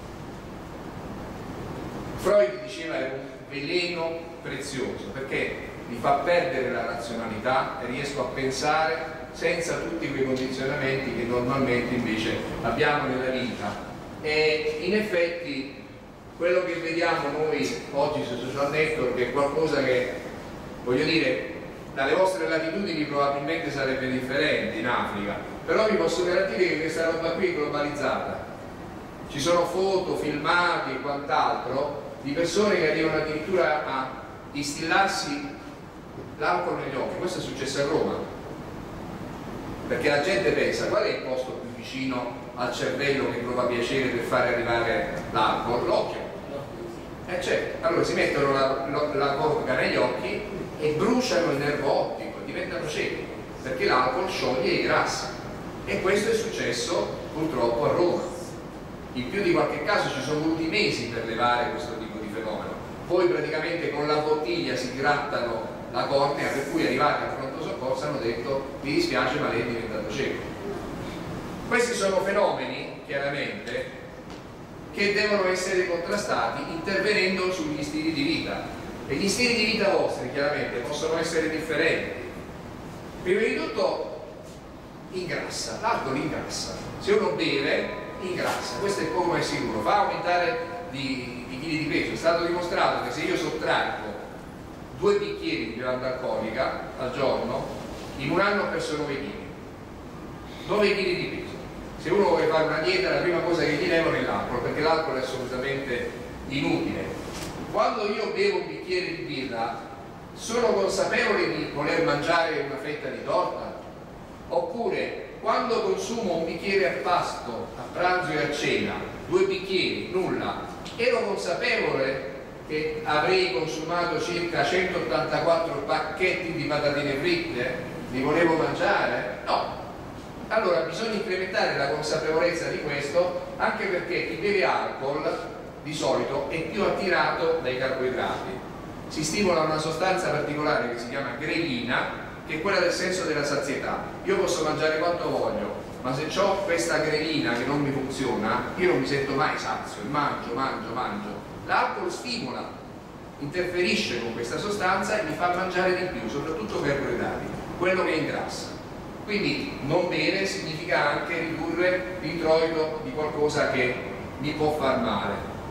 Freud diceva è un veleno prezioso perché mi fa perdere la razionalità e riesco a pensare senza tutti quei condizionamenti che normalmente invece abbiamo nella vita. E in effetti quello che vediamo noi oggi sui social network è qualcosa che, voglio dire, dalle vostre latitudini probabilmente sarebbe differente in Africa, però vi posso garantire che questa roba qui è globalizzata. Ci sono foto, filmati e quant'altro di persone che arrivano addirittura a distillarsi l'alcol negli occhi. Questo è successo a Roma, perché la gente pensa qual è il posto più vicino al cervello che prova piacere per fare arrivare l'alcol? L'occhio. Eh certo, allora si mettono la, la, la vodka negli occhi e bruciano il nervo ottico, diventano ciechi, perché l'alcol scioglie i grassi. E questo è successo purtroppo a Roma. In più di qualche caso ci sono voluti mesi per levare questo tipo di fenomeno. Poi praticamente con la bottiglia si grattano la cornea, per cui arrivati al pronto soccorso hanno detto mi dispiace ma lei è diventato cieco. Questi sono fenomeni chiaramente che devono essere contrastati intervenendo sugli stili di vita, e gli stili di vita vostri chiaramente possono essere differenti. Prima di tutto ingrassa, l'alcol ingrassa, se uno beve ingrassa, questo è poco ma è sicuro, fa aumentare di, di chili di peso. È stato dimostrato che se io sottraggo due bicchieri di bevanda alcolica al giorno, in un anno ho perso nove chili, nove chili di peso. Se uno vuole fare una dieta, la prima cosa che gli levano è l'alcol, perché l'alcol è assolutamente inutile. Quando io bevo un bicchiere di birra, sono consapevole di voler mangiare una fetta di torta? Oppure quando consumo un bicchiere a pasto, a pranzo e a cena, due bicchieri, nulla, ero consapevole che avrei consumato circa centottantaquattro pacchetti di patatine fritte? Li volevo mangiare? No. Allora bisogna incrementare la consapevolezza di questo, anche perché chi beve alcol di solito è più attirato dai carboidrati. Si stimola una sostanza particolare che si chiama grelina, che è quella del senso della sazietà. Io posso mangiare quanto voglio, ma se ho questa grelina che non mi funziona, io non mi sento mai sazio, mangio, mangio, mangio. L'alcol stimola, interferisce con questa sostanza e mi fa mangiare di più, soprattutto carboidrati, quello che ingrassa. Quindi non bere significa anche ridurre l'introito di qualcosa che mi può far male.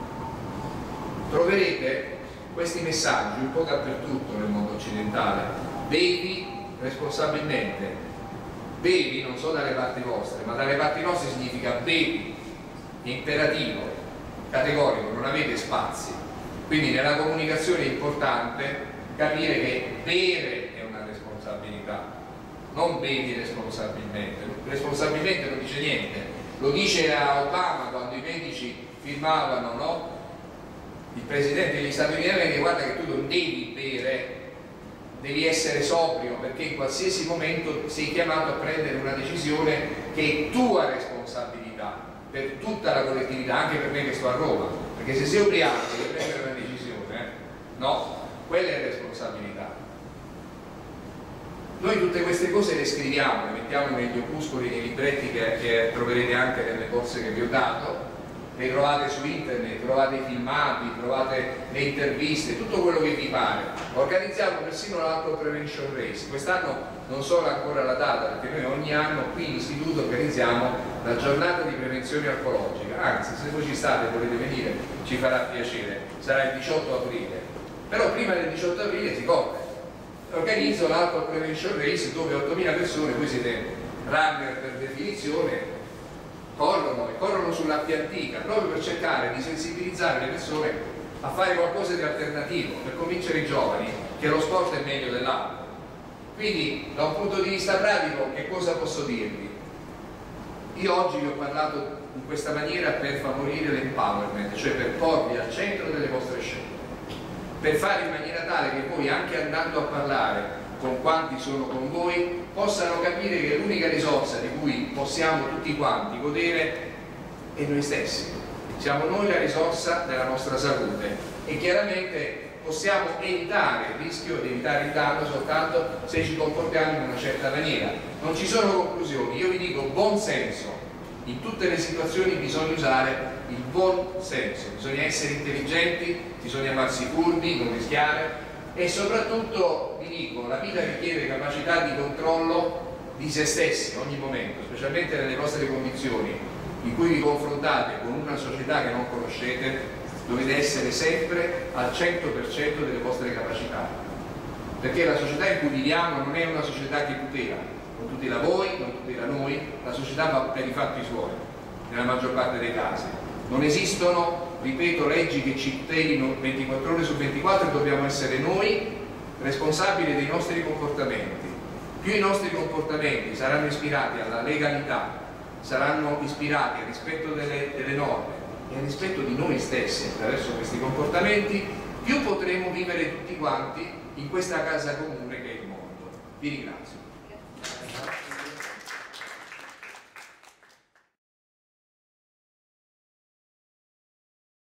Troverete questi messaggi un po' dappertutto nel mondo occidentale. Bevi responsabilmente. Bevi, non so dalle parti vostre, ma dalle parti nostre significa bevi, imperativo, categorico, non avete spazi. Quindi nella comunicazione è importante capire che bere è una responsabilità, non bevi responsabilmente. Responsabilmente non dice niente, lo dice a Obama quando i medici firmavano, no? Il presidente degli Stati Uniti d'America, guarda che tu non devi bere, devi essere sobrio, perché in qualsiasi momento sei chiamato a prendere una decisione che è tua responsabilità per tutta la collettività, anche per me che sto a Roma, perché se sei ubriaco devi prendere una decisione, eh? No, quella è responsabilità. Noi tutte queste cose le scriviamo, le mettiamo negli opuscoli, nei libretti che, che troverete anche nelle borse che vi ho dato, le trovate su internet, trovate i filmati, trovate le interviste, tutto quello che vi pare. Organizziamo persino l'Alcohol Prevention Race. Quest'anno non so ancora la data, perché noi ogni anno qui in istituto organizziamo la giornata di prevenzione alcologica. Anzi, se voi ci state e volete venire ci farà piacere, sarà il diciotto aprile, però prima del diciotto aprile si corre. Organizzo l'Alcohol Prevention Race dove ottomila persone, voi siete runner per definizione, corrono e corrono sulla piantica proprio per cercare di sensibilizzare le persone a fare qualcosa di alternativo per convincere i giovani che lo sport è meglio dell'altro. Quindi da un punto di vista pratico che cosa posso dirvi? Io oggi vi ho parlato in questa maniera per favorire l'empowerment, cioè per porvi al centro delle vostre scelte, per fare in maniera tale che voi, anche andando a parlare con quanti sono con voi, possano capire che l'unica risorsa di cui possiamo tutti quanti godere è noi stessi. Siamo noi la risorsa della nostra salute e chiaramente possiamo evitare il rischio di evitare il danno soltanto se ci comportiamo in una certa maniera. Non ci sono conclusioni, io vi dico buon senso. In tutte le situazioni bisogna usare il buon senso, bisogna essere intelligenti, bisogna farsi furbi, non rischiare e soprattutto vi dico, la vita richiede capacità di controllo di se stessi ogni momento, specialmente nelle vostre condizioni in cui vi confrontate con una società che non conoscete. Dovete essere sempre al cento per cento delle vostre capacità, perché la società in cui viviamo non è una società che tutela, non tutela voi, non tutela noi, la società va per i fatti suoi nella maggior parte dei casi. Non esistono, ripeto, leggi che ci tutelino ventiquattro ore su ventiquattro e dobbiamo essere noi responsabili dei nostri comportamenti. Più i nostri comportamenti saranno ispirati alla legalità, saranno ispirati al rispetto delle, delle norme e al rispetto di noi stessi attraverso questi comportamenti, più potremo vivere tutti quanti in questa casa comune che è il mondo. Vi ringrazio.